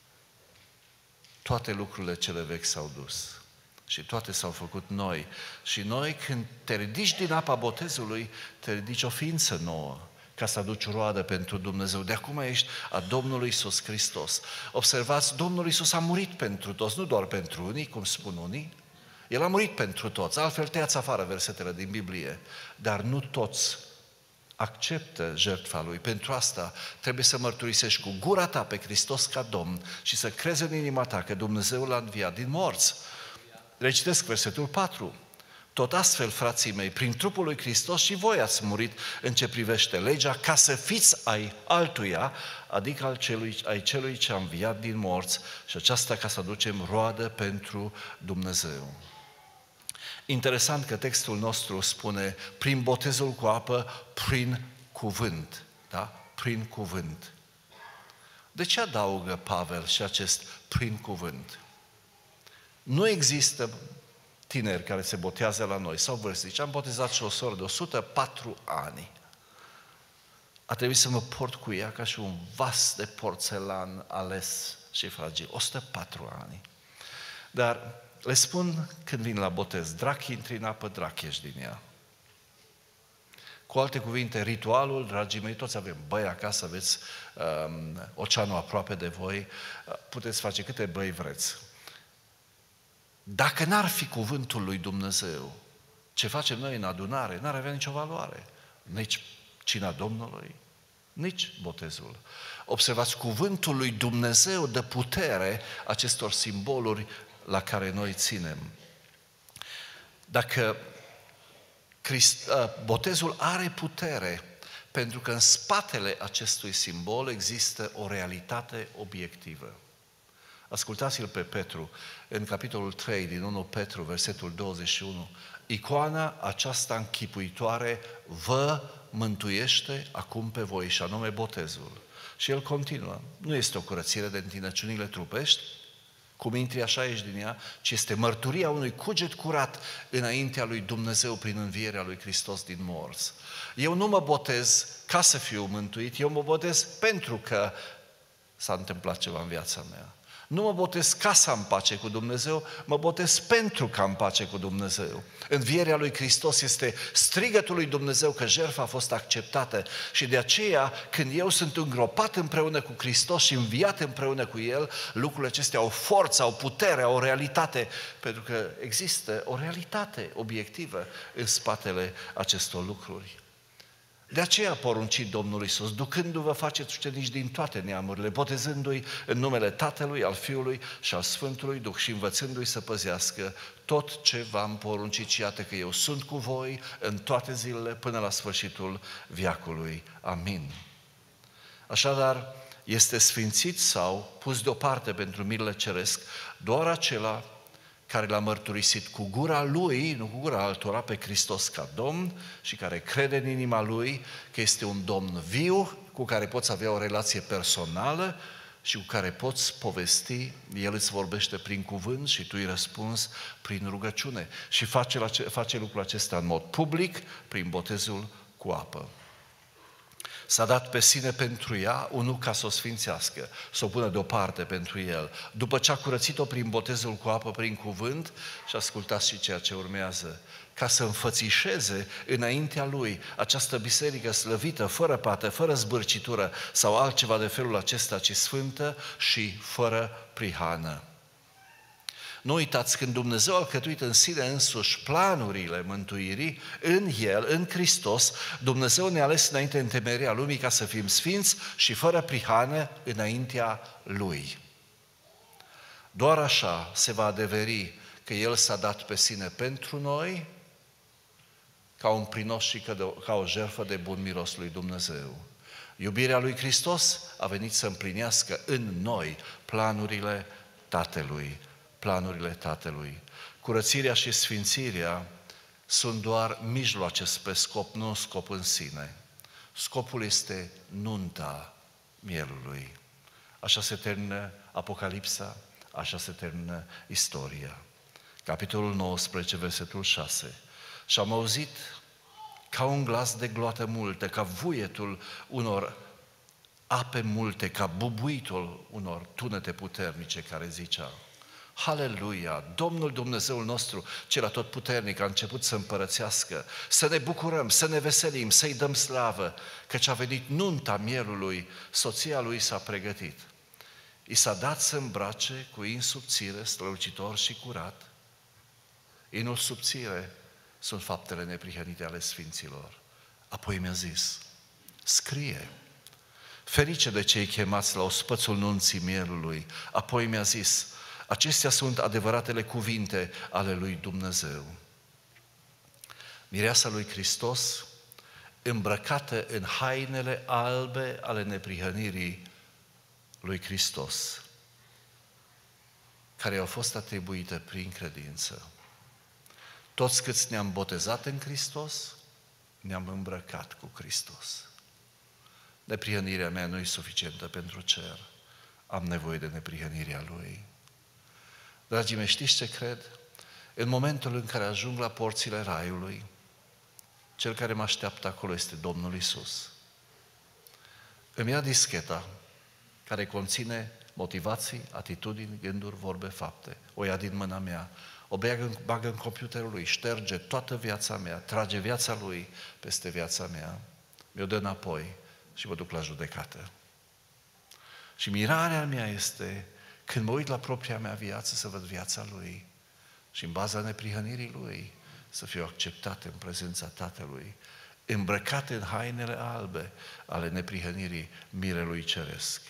toate lucrurile cele vechi s-au dus. Și toate s-au făcut noi. Și noi, când te ridici din apa botezului, te ridici o ființă nouă, ca să aduci roadă pentru Dumnezeu. De acum ești a Domnului Iisus Hristos. Observați, Domnul Iisus a murit pentru toți, nu doar pentru unii, cum spun unii. El a murit pentru toți, altfel tăiați afară versetele din Biblie. Dar nu toți acceptă jertfa Lui. Pentru asta trebuie să mărturisești cu gura ta pe Hristos ca Domn și să crezi în inima ta că Dumnezeu l-a înviat din morți. Recitesc versetul patru. Tot astfel, frații mei, prin trupul lui Hristos și voi ați murit în ce privește legea, ca să fiți ai altuia, adică al celui, ai celui ce a înviat din morți, și aceasta ca să aducem roadă pentru Dumnezeu. Interesant că textul nostru spune prin botezul cu apă, prin cuvânt. Da? Prin cuvânt. De ce adaugă Pavel și acest prin cuvânt? Nu există tineri care se botează la noi sau vârstnici. Am botezat și o soră de o sută patru ani. A trebuit să mă port cu ea ca și un vas de porțelan ales și fragil. o sută patru ani. Dar le spun când vin la botez, drac intri în apă, drac ieși din ea. Cu alte cuvinte, ritualul, dragii mei, toți avem băi acasă, aveți um, oceanul aproape de voi, puteți face câte băi vreți. Dacă n-ar fi cuvântul lui Dumnezeu, ce facem noi în adunare, n-ar avea nicio valoare. Nici cina Domnului, nici botezul. Observați, cuvântul lui Dumnezeu dă putere acestor simboluri la care noi ținem. Dacă Christ, botezul are putere, pentru că în spatele acestui simbol există o realitate obiectivă. Ascultați-l pe Petru, în capitolul trei din unu Petru, versetul douăzeci și unu. Icoana aceasta închipuitoare vă mântuiește acum pe voi, și anume botezul. Și el continuă. Nu este o curățire de întinăciunile trupești, cum intri așa ești din ea, ci este mărturia unui cuget curat înaintea lui Dumnezeu prin învierea lui Hristos din morți. Eu nu mă botez ca să fiu mântuit, eu mă botez pentru că s-a întâmplat ceva în viața mea. Nu mă botez ca să am pace cu Dumnezeu, mă botez pentru că am pace cu Dumnezeu. Învierea lui Hristos este strigătul lui Dumnezeu că jertfa a fost acceptată și de aceea când eu sunt îngropat împreună cu Hristos și înviat împreună cu El, lucrurile acestea au forță, au putere, au o realitate, pentru că există o realitate obiectivă în spatele acestor lucruri. De aceea a poruncit Domnul Iisus, ducându-vă faceți ucenici din toate neamurile, botezându-i în numele Tatălui, al Fiului și al Sfântului Duh și învățându-i să păzească tot ce v-am poruncit. Și iată că eu sunt cu voi în toate zilele până la sfârșitul veacului. Amin. Așadar, este sfințit sau pus deoparte pentru mirele ceresc doar acela care l-a mărturisit cu gura lui, nu cu gura altora, pe Hristos ca Domn și care crede în inima lui că este un Domn viu, cu care poți avea o relație personală și cu care poți povesti. El îți vorbește prin cuvânt și tu îi răspunzi prin rugăciune. Și face, face lucrul acesta în mod public, prin botezul cu apă. S-a dat pe sine pentru ea, unul ca să o sfințească, să o pună deoparte pentru el. După ce a curățit-o prin botezul cu apă, prin cuvânt, și ascultați și ceea ce urmează, ca să înfățișeze înaintea lui această biserică slăvită, fără pată, fără zbârcitură sau altceva de felul acesta, ci sfântă și fără prihană. Nu uitați, când Dumnezeu a alcătuit în sine însuși planurile mântuirii, în El, în Hristos, Dumnezeu ne-a ales înainte întemeierea lumii ca să fim sfinți și fără prihană înaintea Lui. Doar așa se va adeveri că El s-a dat pe sine pentru noi ca un prinos și ca o jertfă de bun miros lui Dumnezeu. Iubirea lui Hristos a venit să împlinească în noi planurile Tatălui. planurile Tatălui. Curățirea și sfințirea sunt doar mijloace spre scop, nu scop în sine. Scopul este nunta mielului. Așa se termină Apocalipsa, așa se termină istoria. Capitolul nouăsprezece, versetul șase. Și am auzit ca un glas de gloată multă, ca vuietul unor ape multe, ca bubuitul unor tunete puternice care zicea: Haleluia! Domnul Dumnezeul nostru, cel atotputernic, a început să împărățească, să ne bucurăm, să ne veselim, să-i dăm slavă, căci a venit nunta mielului, soția lui s-a pregătit. I s-a dat să îmbrace cu in subțire, strălucitor și curat. Inul subțire sunt faptele neprihănite ale sfinților. Apoi mi-a zis: scrie, ferice de cei chemați la ospățul nunții mielului. Apoi mi-a zis: acestea sunt adevăratele cuvinte ale lui Dumnezeu. Mireasa lui Hristos, îmbrăcată în hainele albe ale neprihănirii lui Hristos, care au fost atribuite prin credință. Toți câți ne-am botezat în Hristos, ne-am îmbrăcat cu Hristos. Neprihănirea mea nu e suficientă pentru cer. Am nevoie de neprihănirea Lui. Dragii mei, știți ce cred? În momentul în care ajung la porțile Raiului, cel care mă așteaptă acolo este Domnul Iisus. Îmi ia discheta care conține motivații, atitudini, gânduri, vorbe, fapte. O ia din mâna mea, o bagă, bagă în computerul lui, șterge toată viața mea, trage viața lui peste viața mea, mi-o dă înapoi și mă duc la judecată. Și mirarea mea este când mă uit la propria mea viață să văd viața Lui și în baza neprihănirii Lui să fiu acceptat în prezența Tatălui, îmbrăcat în hainele albe ale neprihănirii mirelui ceresc.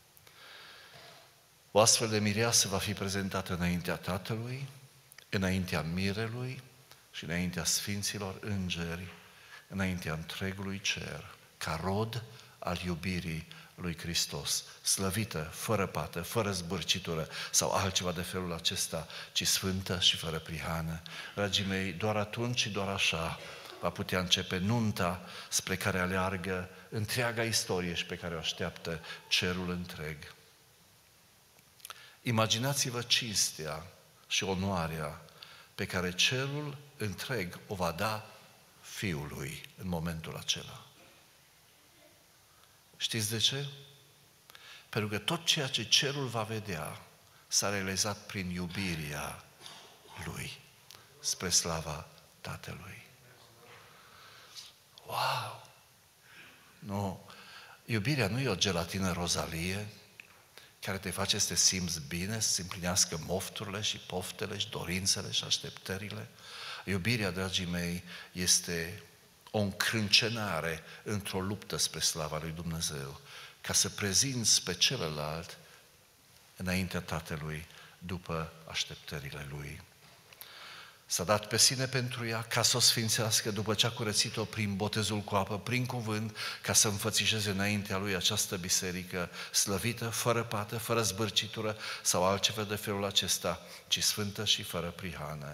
O astfel de mireasă va fi prezentată înaintea Tatălui, înaintea mirelui și înaintea sfinților îngeri, înaintea întregului cer, ca rod al iubirii lui Hristos, slăvită, fără pată, fără zbârcitură sau altceva de felul acesta, ci sfântă și fără prihană. Dragii mei, doar atunci și doar așa va putea începe nunta spre care aleargă întreaga istorie și pe care o așteaptă cerul întreg. Imaginați-vă cinstea și onoarea pe care cerul întreg o va da Fiului în momentul acela. Știți de ce? Pentru că tot ceea ce cerul va vedea s-a realizat prin iubirea Lui spre slava Tatălui. Wow! Nu, iubirea nu e o gelatină rozalie care te face să te simți bine, să-ți împlinească mofturile și poftele și dorințele și așteptările. Iubirea, dragii mei, este o încrâncenare într-o luptă spre slava lui Dumnezeu, ca să prezinți pe celălalt înaintea Tatălui după așteptările Lui. S-a dat pe sine pentru ea ca să o sfințească după ce a curățit-o prin botezul cu apă, prin cuvânt, ca să înfățișeze înaintea Lui această biserică slăvită, fără pată, fără zbârcitură sau altceva de felul acesta, ci sfântă și fără prihană.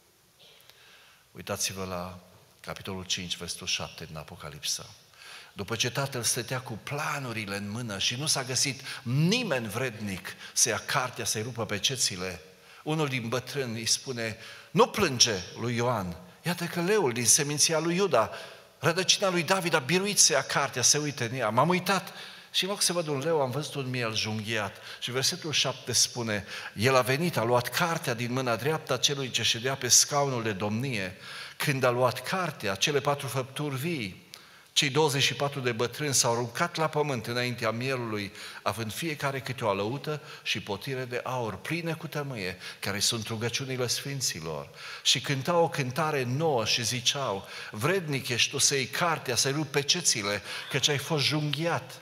Uitați-vă la capitolul cinci, versetul șapte din Apocalipsa. După ce tatăl stătea cu planurile în mână și nu s-a găsit nimeni vrednic să ia cartea, să-i rupă pe cețile, unul din bătrâni îi spune: nu plânge lui Ioan, iată că leul din seminția lui Iuda, rădăcina lui David, a biruit să ia cartea, să uite în ea. M-am uitat și în loc să văd un leu, am văzut un miel junghiat. Și versetul șapte spune: el a venit, a luat cartea din mâna dreaptă a celui ce ședea pe scaunul de domnie. Când a luat cartea, cele patru făpturi vii, cei douăzeci și patru de bătrâni s-au aruncat la pământ înaintea mielului, având fiecare câte o alăută și potire de aur, pline cu tămâie, care sunt rugăciunile sfinților. Și cântau o cântare nouă și ziceau: vrednic ești tu să iei cartea, să-i rupi pe cețile, căci ai fost junghiat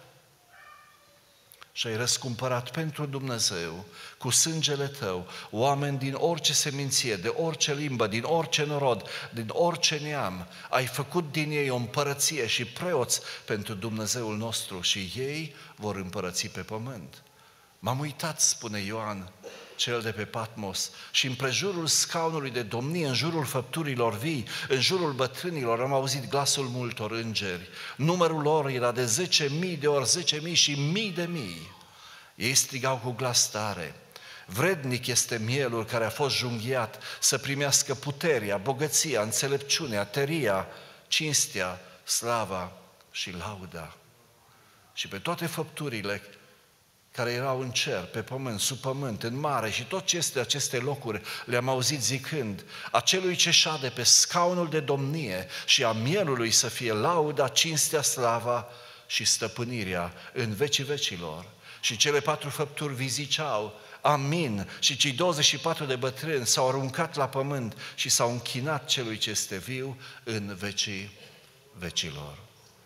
și ai răscumpărat pentru Dumnezeu cu sângele tău oameni din orice seminție, de orice limbă, din orice norod, din orice neam. Ai făcut din ei o împărăție și preoți pentru Dumnezeul nostru și ei vor împărăți pe pământ. M-am uitat, spune Ioan, cel de pe Patmos, și împrejurul scaunului de domnie, în jurul făpturilor vii, în jurul bătrânilor, am auzit glasul multor îngeri. Numărul lor era de zece mii de ori zece mii și mii de mii. Ei strigau cu glas tare: vrednic este mielul care a fost junghiat să primească puterea, bogăția, înțelepciunea, tăria, cinstea, slava și lauda. Și pe toate făpturile care erau în cer, pe pământ, sub pământ, în mare și tot ce este aceste locuri, le-am auzit zicând: acelui ce șade pe scaunul de domnie și a mielului să fie lauda, cinstea, slava și stăpânirea în vecii vecilor. Și cele patru făpturi vi ziceau: amin. Și cei douăzeci și patru de bătrâni s-au aruncat la pământ și s-au închinat celui ce este viu în vecii vecilor.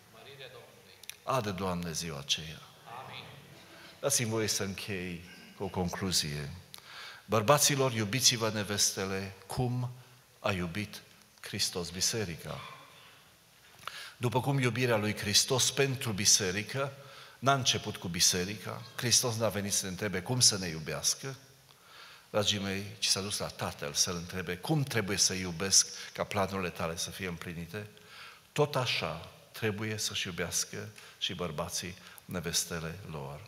Adă, Doamne, ziua aceea. Dați-mi voie să închei cu o concluzie. Bărbaților, iubiți-vă nevestele cum a iubit Hristos biserica. După cum iubirea lui Hristos pentru biserică n-a început cu biserica, Hristos n-a venit să ne întrebe cum să ne iubească, dragii mei, ci s-a dus la Tatăl să-L întrebe cum trebuie să iubesc ca planurile tale să fie împlinite, tot așa trebuie să-și iubească și bărbații nevestele lor.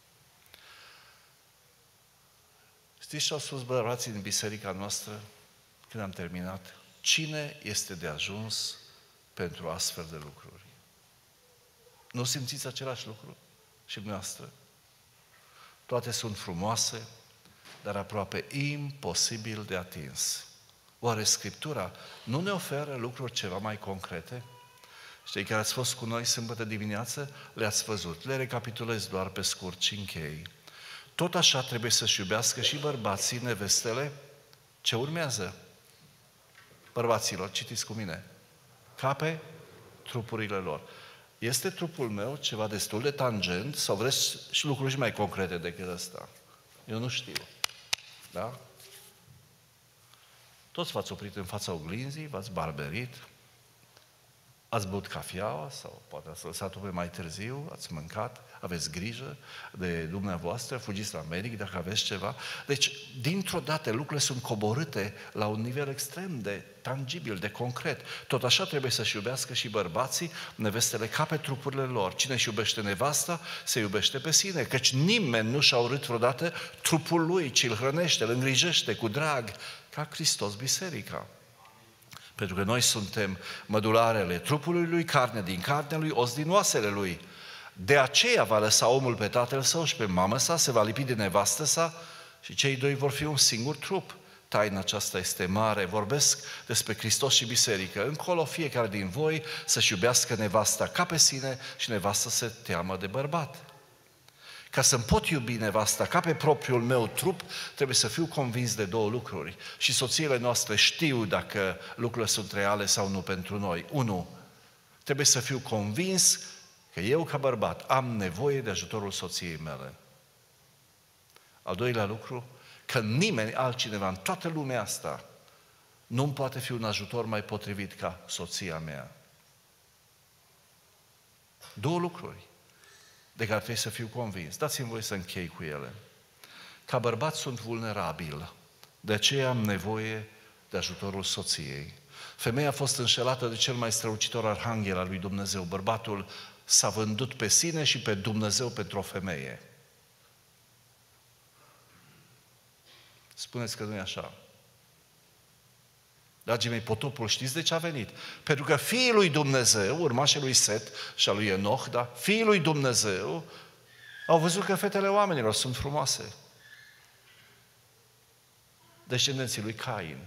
Știți ce au spus bărbații din biserica noastră când am terminat? Cine este de ajuns pentru astfel de lucruri? Nu simțiți același lucru și dumneavoastră? Toate sunt frumoase, dar aproape imposibil de atins. Oare Scriptura nu ne oferă lucruri ceva mai concrete? Cei care ați fost cu noi sâmbătă dimineață le-ați văzut. Le recapitulez doar pe scurt și închei. Tot așa trebuie să-și iubească și bărbații nevestele ce urmează. Bărbaților, citiți cu mine. Ca pe trupurile lor. Este trupul meu ceva destul de tangent sau vreți și lucruri și mai concrete decât ăsta? Eu nu știu. Da? Toți v-ați oprit în fața oglinzii, v-ați barberit, ați băut cafeaua sau poate ați lăsat-o pe mai târziu, ați mâncat, aveți grijă de dumneavoastră, fugiți la medic dacă aveți ceva. Deci, dintr-o dată, lucrurile sunt coborâte la un nivel extrem de tangibil, de concret. Tot așa trebuie să-și iubească și bărbații nevestele ca pe trupurile lor. Cine își iubește nevasta, se iubește pe sine, căci nimeni nu și-a urât vreodată trupul lui, ci îl hrănește, îl îngrijește cu drag, ca Hristos biserica. Pentru că noi suntem mădularele trupului lui, carne din carnea lui, os din oasele lui. De aceea va lăsa omul pe tatăl său și pe mamă sa, se va lipi de nevastă sa și cei doi vor fi un singur trup. Taina aceasta este mare, vorbesc despre Hristos și biserică. Încolo fiecare din voi să-și iubească nevasta ca pe sine și nevasta să se teamă de bărbat. Ca să-mi pot iubi nevasta ca pe propriul meu trup, trebuie să fiu convins de două lucruri. Și soțiile noastre știu dacă lucrurile sunt reale sau nu pentru noi. Unu, Trebuie să fiu convins că eu, ca bărbat, am nevoie de ajutorul soției mele. Al doilea lucru, că nimeni altcineva în toată lumea asta nu poate fi un ajutor mai potrivit ca soția mea. Două lucruri de care trebuie să fiu convins. Dați-mi voie să închei cu ele. Ca bărbat sunt vulnerabil, de aceea am nevoie de ajutorul soției. Femeia a fost înșelată de cel mai strălucitor arhanghel al lui Dumnezeu. Bărbatul s-a vândut pe sine și pe Dumnezeu pentru o femeie. Spuneți că nu e așa. Dragii mei, potopul știți de ce a venit? Pentru că fiii lui Dumnezeu, urmașii lui Set și a lui Enoch, da? Fiii lui Dumnezeu au văzut că fetele oamenilor sunt frumoase. Descendenții lui Cain.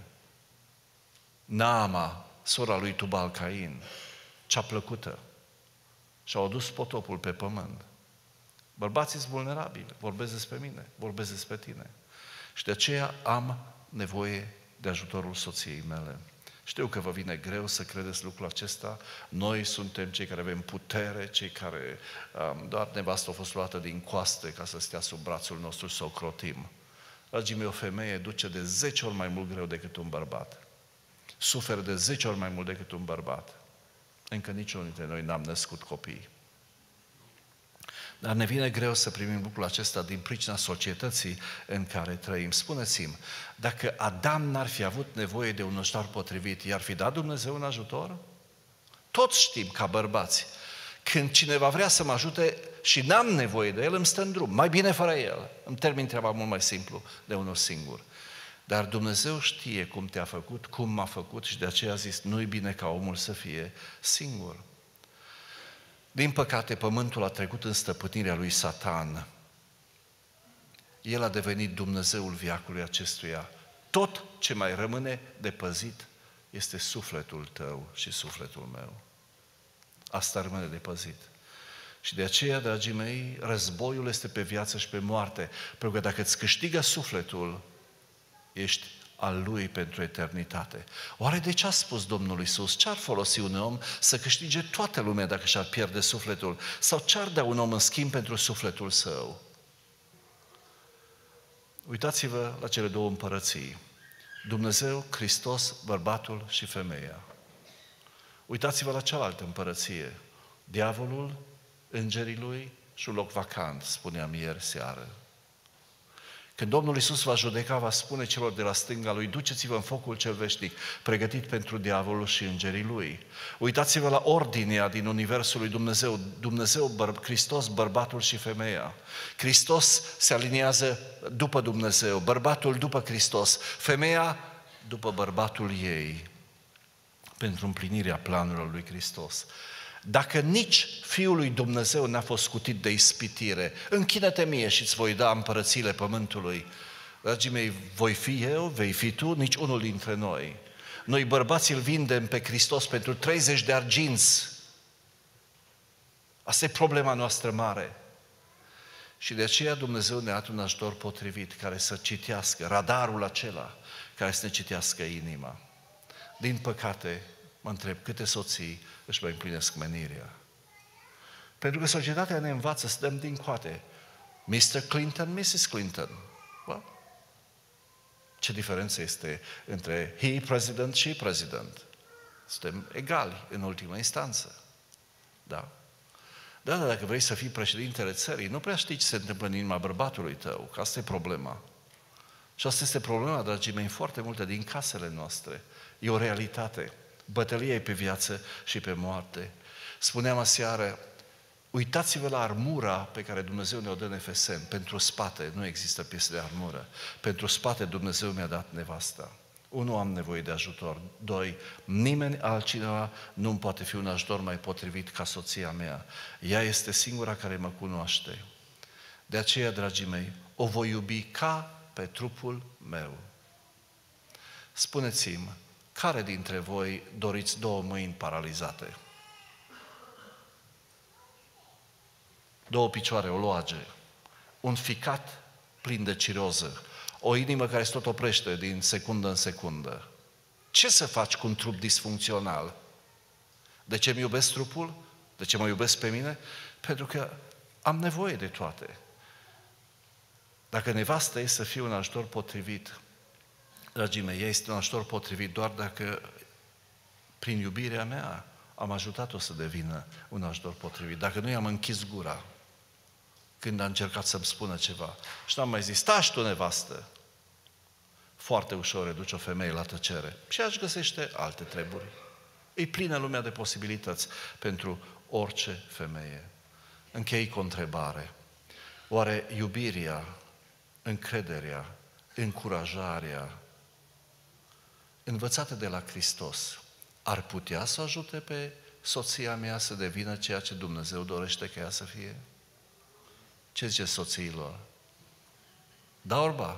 Naama, sora lui Tubal Cain, cea plăcută. Și-au adus potopul pe pământ. Bărbații sunt vulnerabili, vorbesc despre mine, vorbesc despre tine. Și de aceea am nevoie de ajutorul soției mele. Știu că vă vine greu să credeți lucrul acesta. Noi suntem cei care avem putere, cei care, um, doar nevastă a fost luată din coaste ca să stea sub brațul nostru să o crotim. Dragii mei, o femeie duce de zece ori mai mult greu decât un bărbat. Suferă de zece ori mai mult decât un bărbat. Încă niciunul dintre noi n-am născut copii. Dar ne vine greu să primim lucrul acesta din pricina societății în care trăim. Spuneți-mi, dacă Adam n-ar fi avut nevoie de un ajutor potrivit, i-ar fi dat Dumnezeu un ajutor? Toți știm, ca bărbați, când cineva vrea să mă ajute și n-am nevoie de el, îmi stă în drum. Mai bine fără el. Îmi termin treaba mult mai simplu de unul singur. Dar Dumnezeu știe cum te-a făcut, cum m-a făcut și de aceea a zis, nu-i bine ca omul să fie singur. Din păcate, pământul a trecut în stăpânirea lui Satan. El a devenit Dumnezeul veacului acestuia. Tot ce mai rămâne de păzit este sufletul tău și sufletul meu. Asta rămâne de păzit. Și de aceea, dragii mei, războiul este pe viață și pe moarte. Pentru că dacă îți câștigă sufletul, ești al Lui pentru eternitate. Oare de ce a spus Domnul Iisus? Ce-ar folosi un om să câștige toată lumea dacă și-ar pierde sufletul? Sau ce-ar da un om în schimb pentru sufletul său? Uitați-vă la cele două împărății. Dumnezeu, Hristos, bărbatul și femeia. Uitați-vă la cealaltă împărăție. Diavolul, îngerii lui și un loc vacant, spuneam ieri seară. Când Domnul Iisus va judeca, va spune celor de la stânga lui, duceți-vă în focul cel veșnic, pregătit pentru diavolul și îngerii lui. Uitați-vă la ordinea din Universul lui Dumnezeu. Dumnezeu, băr- Hristos, bărbatul și femeia. Hristos se aliniază după Dumnezeu, bărbatul după Hristos, femeia după bărbatul ei, pentru împlinirea planurilor lui Hristos. Dacă nici Fiul lui Dumnezeu n-a fost scutit de ispitire, închină-te mie și îți voi da împărățiile pământului. Dragii mei, voi fi eu, vei fi tu, nici unul dintre noi. Noi bărbații îl vindem pe Hristos pentru treizeci de arginți. Asta e problema noastră mare. Și de aceea Dumnezeu ne-a dat un ajutor potrivit care să citească, radarul acela care să ne citească inima. Din păcate, mă întreb, câte soții își mai împlinesc menirea? Pentru că societatea ne învață să dăm din coate. mister Clinton, missus Clinton. Well, ce diferență este între he president și president? Suntem egali în ultima instanță. Da? Da, dar dacă vrei să fii președintele țării, nu prea știi ce se întâmplă în inima bărbatului tău, că asta e problema. Și asta este problema, dragii mei, în foarte multe din casele noastre. E o realitate. Bătălia e pe viață și pe moarte. Spuneam aseară, uitați-vă la armura pe care Dumnezeu ne-o dă în Efeseni. Pentru spate nu există piese de armură. Pentru spate Dumnezeu mi-a dat nevasta. Unu, am nevoie de ajutor. Doi, nimeni altcineva nu poate fi un ajutor mai potrivit ca soția mea. Ea este singura care mă cunoaște. De aceea, dragii mei, o voi iubi ca pe trupul meu. Spuneți-mi, care dintre voi doriți două mâini paralizate? Două picioare oloage, un ficat plin de ciroză, o inimă care se tot oprește din secundă în secundă. Ce să faci cu un trup disfuncțional? De ce îmi iubesc trupul? De ce mă iubesc pe mine? Pentru că am nevoie de toate. Dacă nevasta e să fie un ajutor potrivit, dragii mei, ea este un ajutor potrivit doar dacă prin iubirea mea am ajutat-o să devină un ajutor potrivit. Dacă nu i-am închis gura când a încercat să-mi spună ceva și n-am mai zis, taci tu, nevastă, foarte ușor reduci o femeie la tăcere și aș găsește alte treburi. E plină lumea de posibilități pentru orice femeie. Închei cu o întrebare. Oare iubirea, încrederea, încurajarea învățate de la Hristos ar putea să ajute pe soția mea să devină ceea ce Dumnezeu dorește ca ea să fie? Ce zice soțiilor? Da ori ba?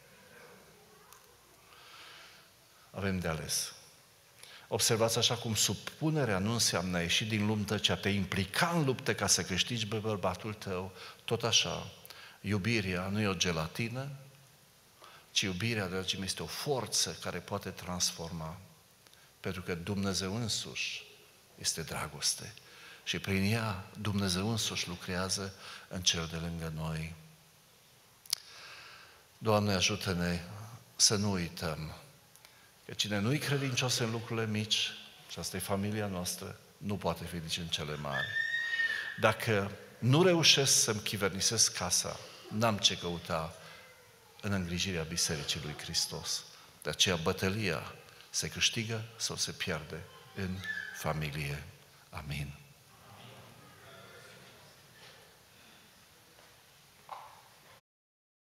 Avem de ales. Observați așa cum supunerea nu înseamnă a ieși din luptă, ci a te implica în lupte ca să câștigi pe bărbatul tău. Tot așa, iubirea nu e o gelatină, ci iubirea, dragii mei, este o forță care poate transforma. Pentru că Dumnezeu însuși este dragoste. Și prin ea Dumnezeu însuși lucrează în cel de lângă noi. Doamne, ajută-ne să nu uităm că cine nu-i credincios în lucrurile mici, și asta e familia noastră, nu poate fi nici în cele mari. Dacă nu reușesc să-mi chivernisesc casa, n-am ce căuta în îngrijirea Bisericii lui Hristos. De aceea bătălia se câștigă sau se pierde în familie. Amin.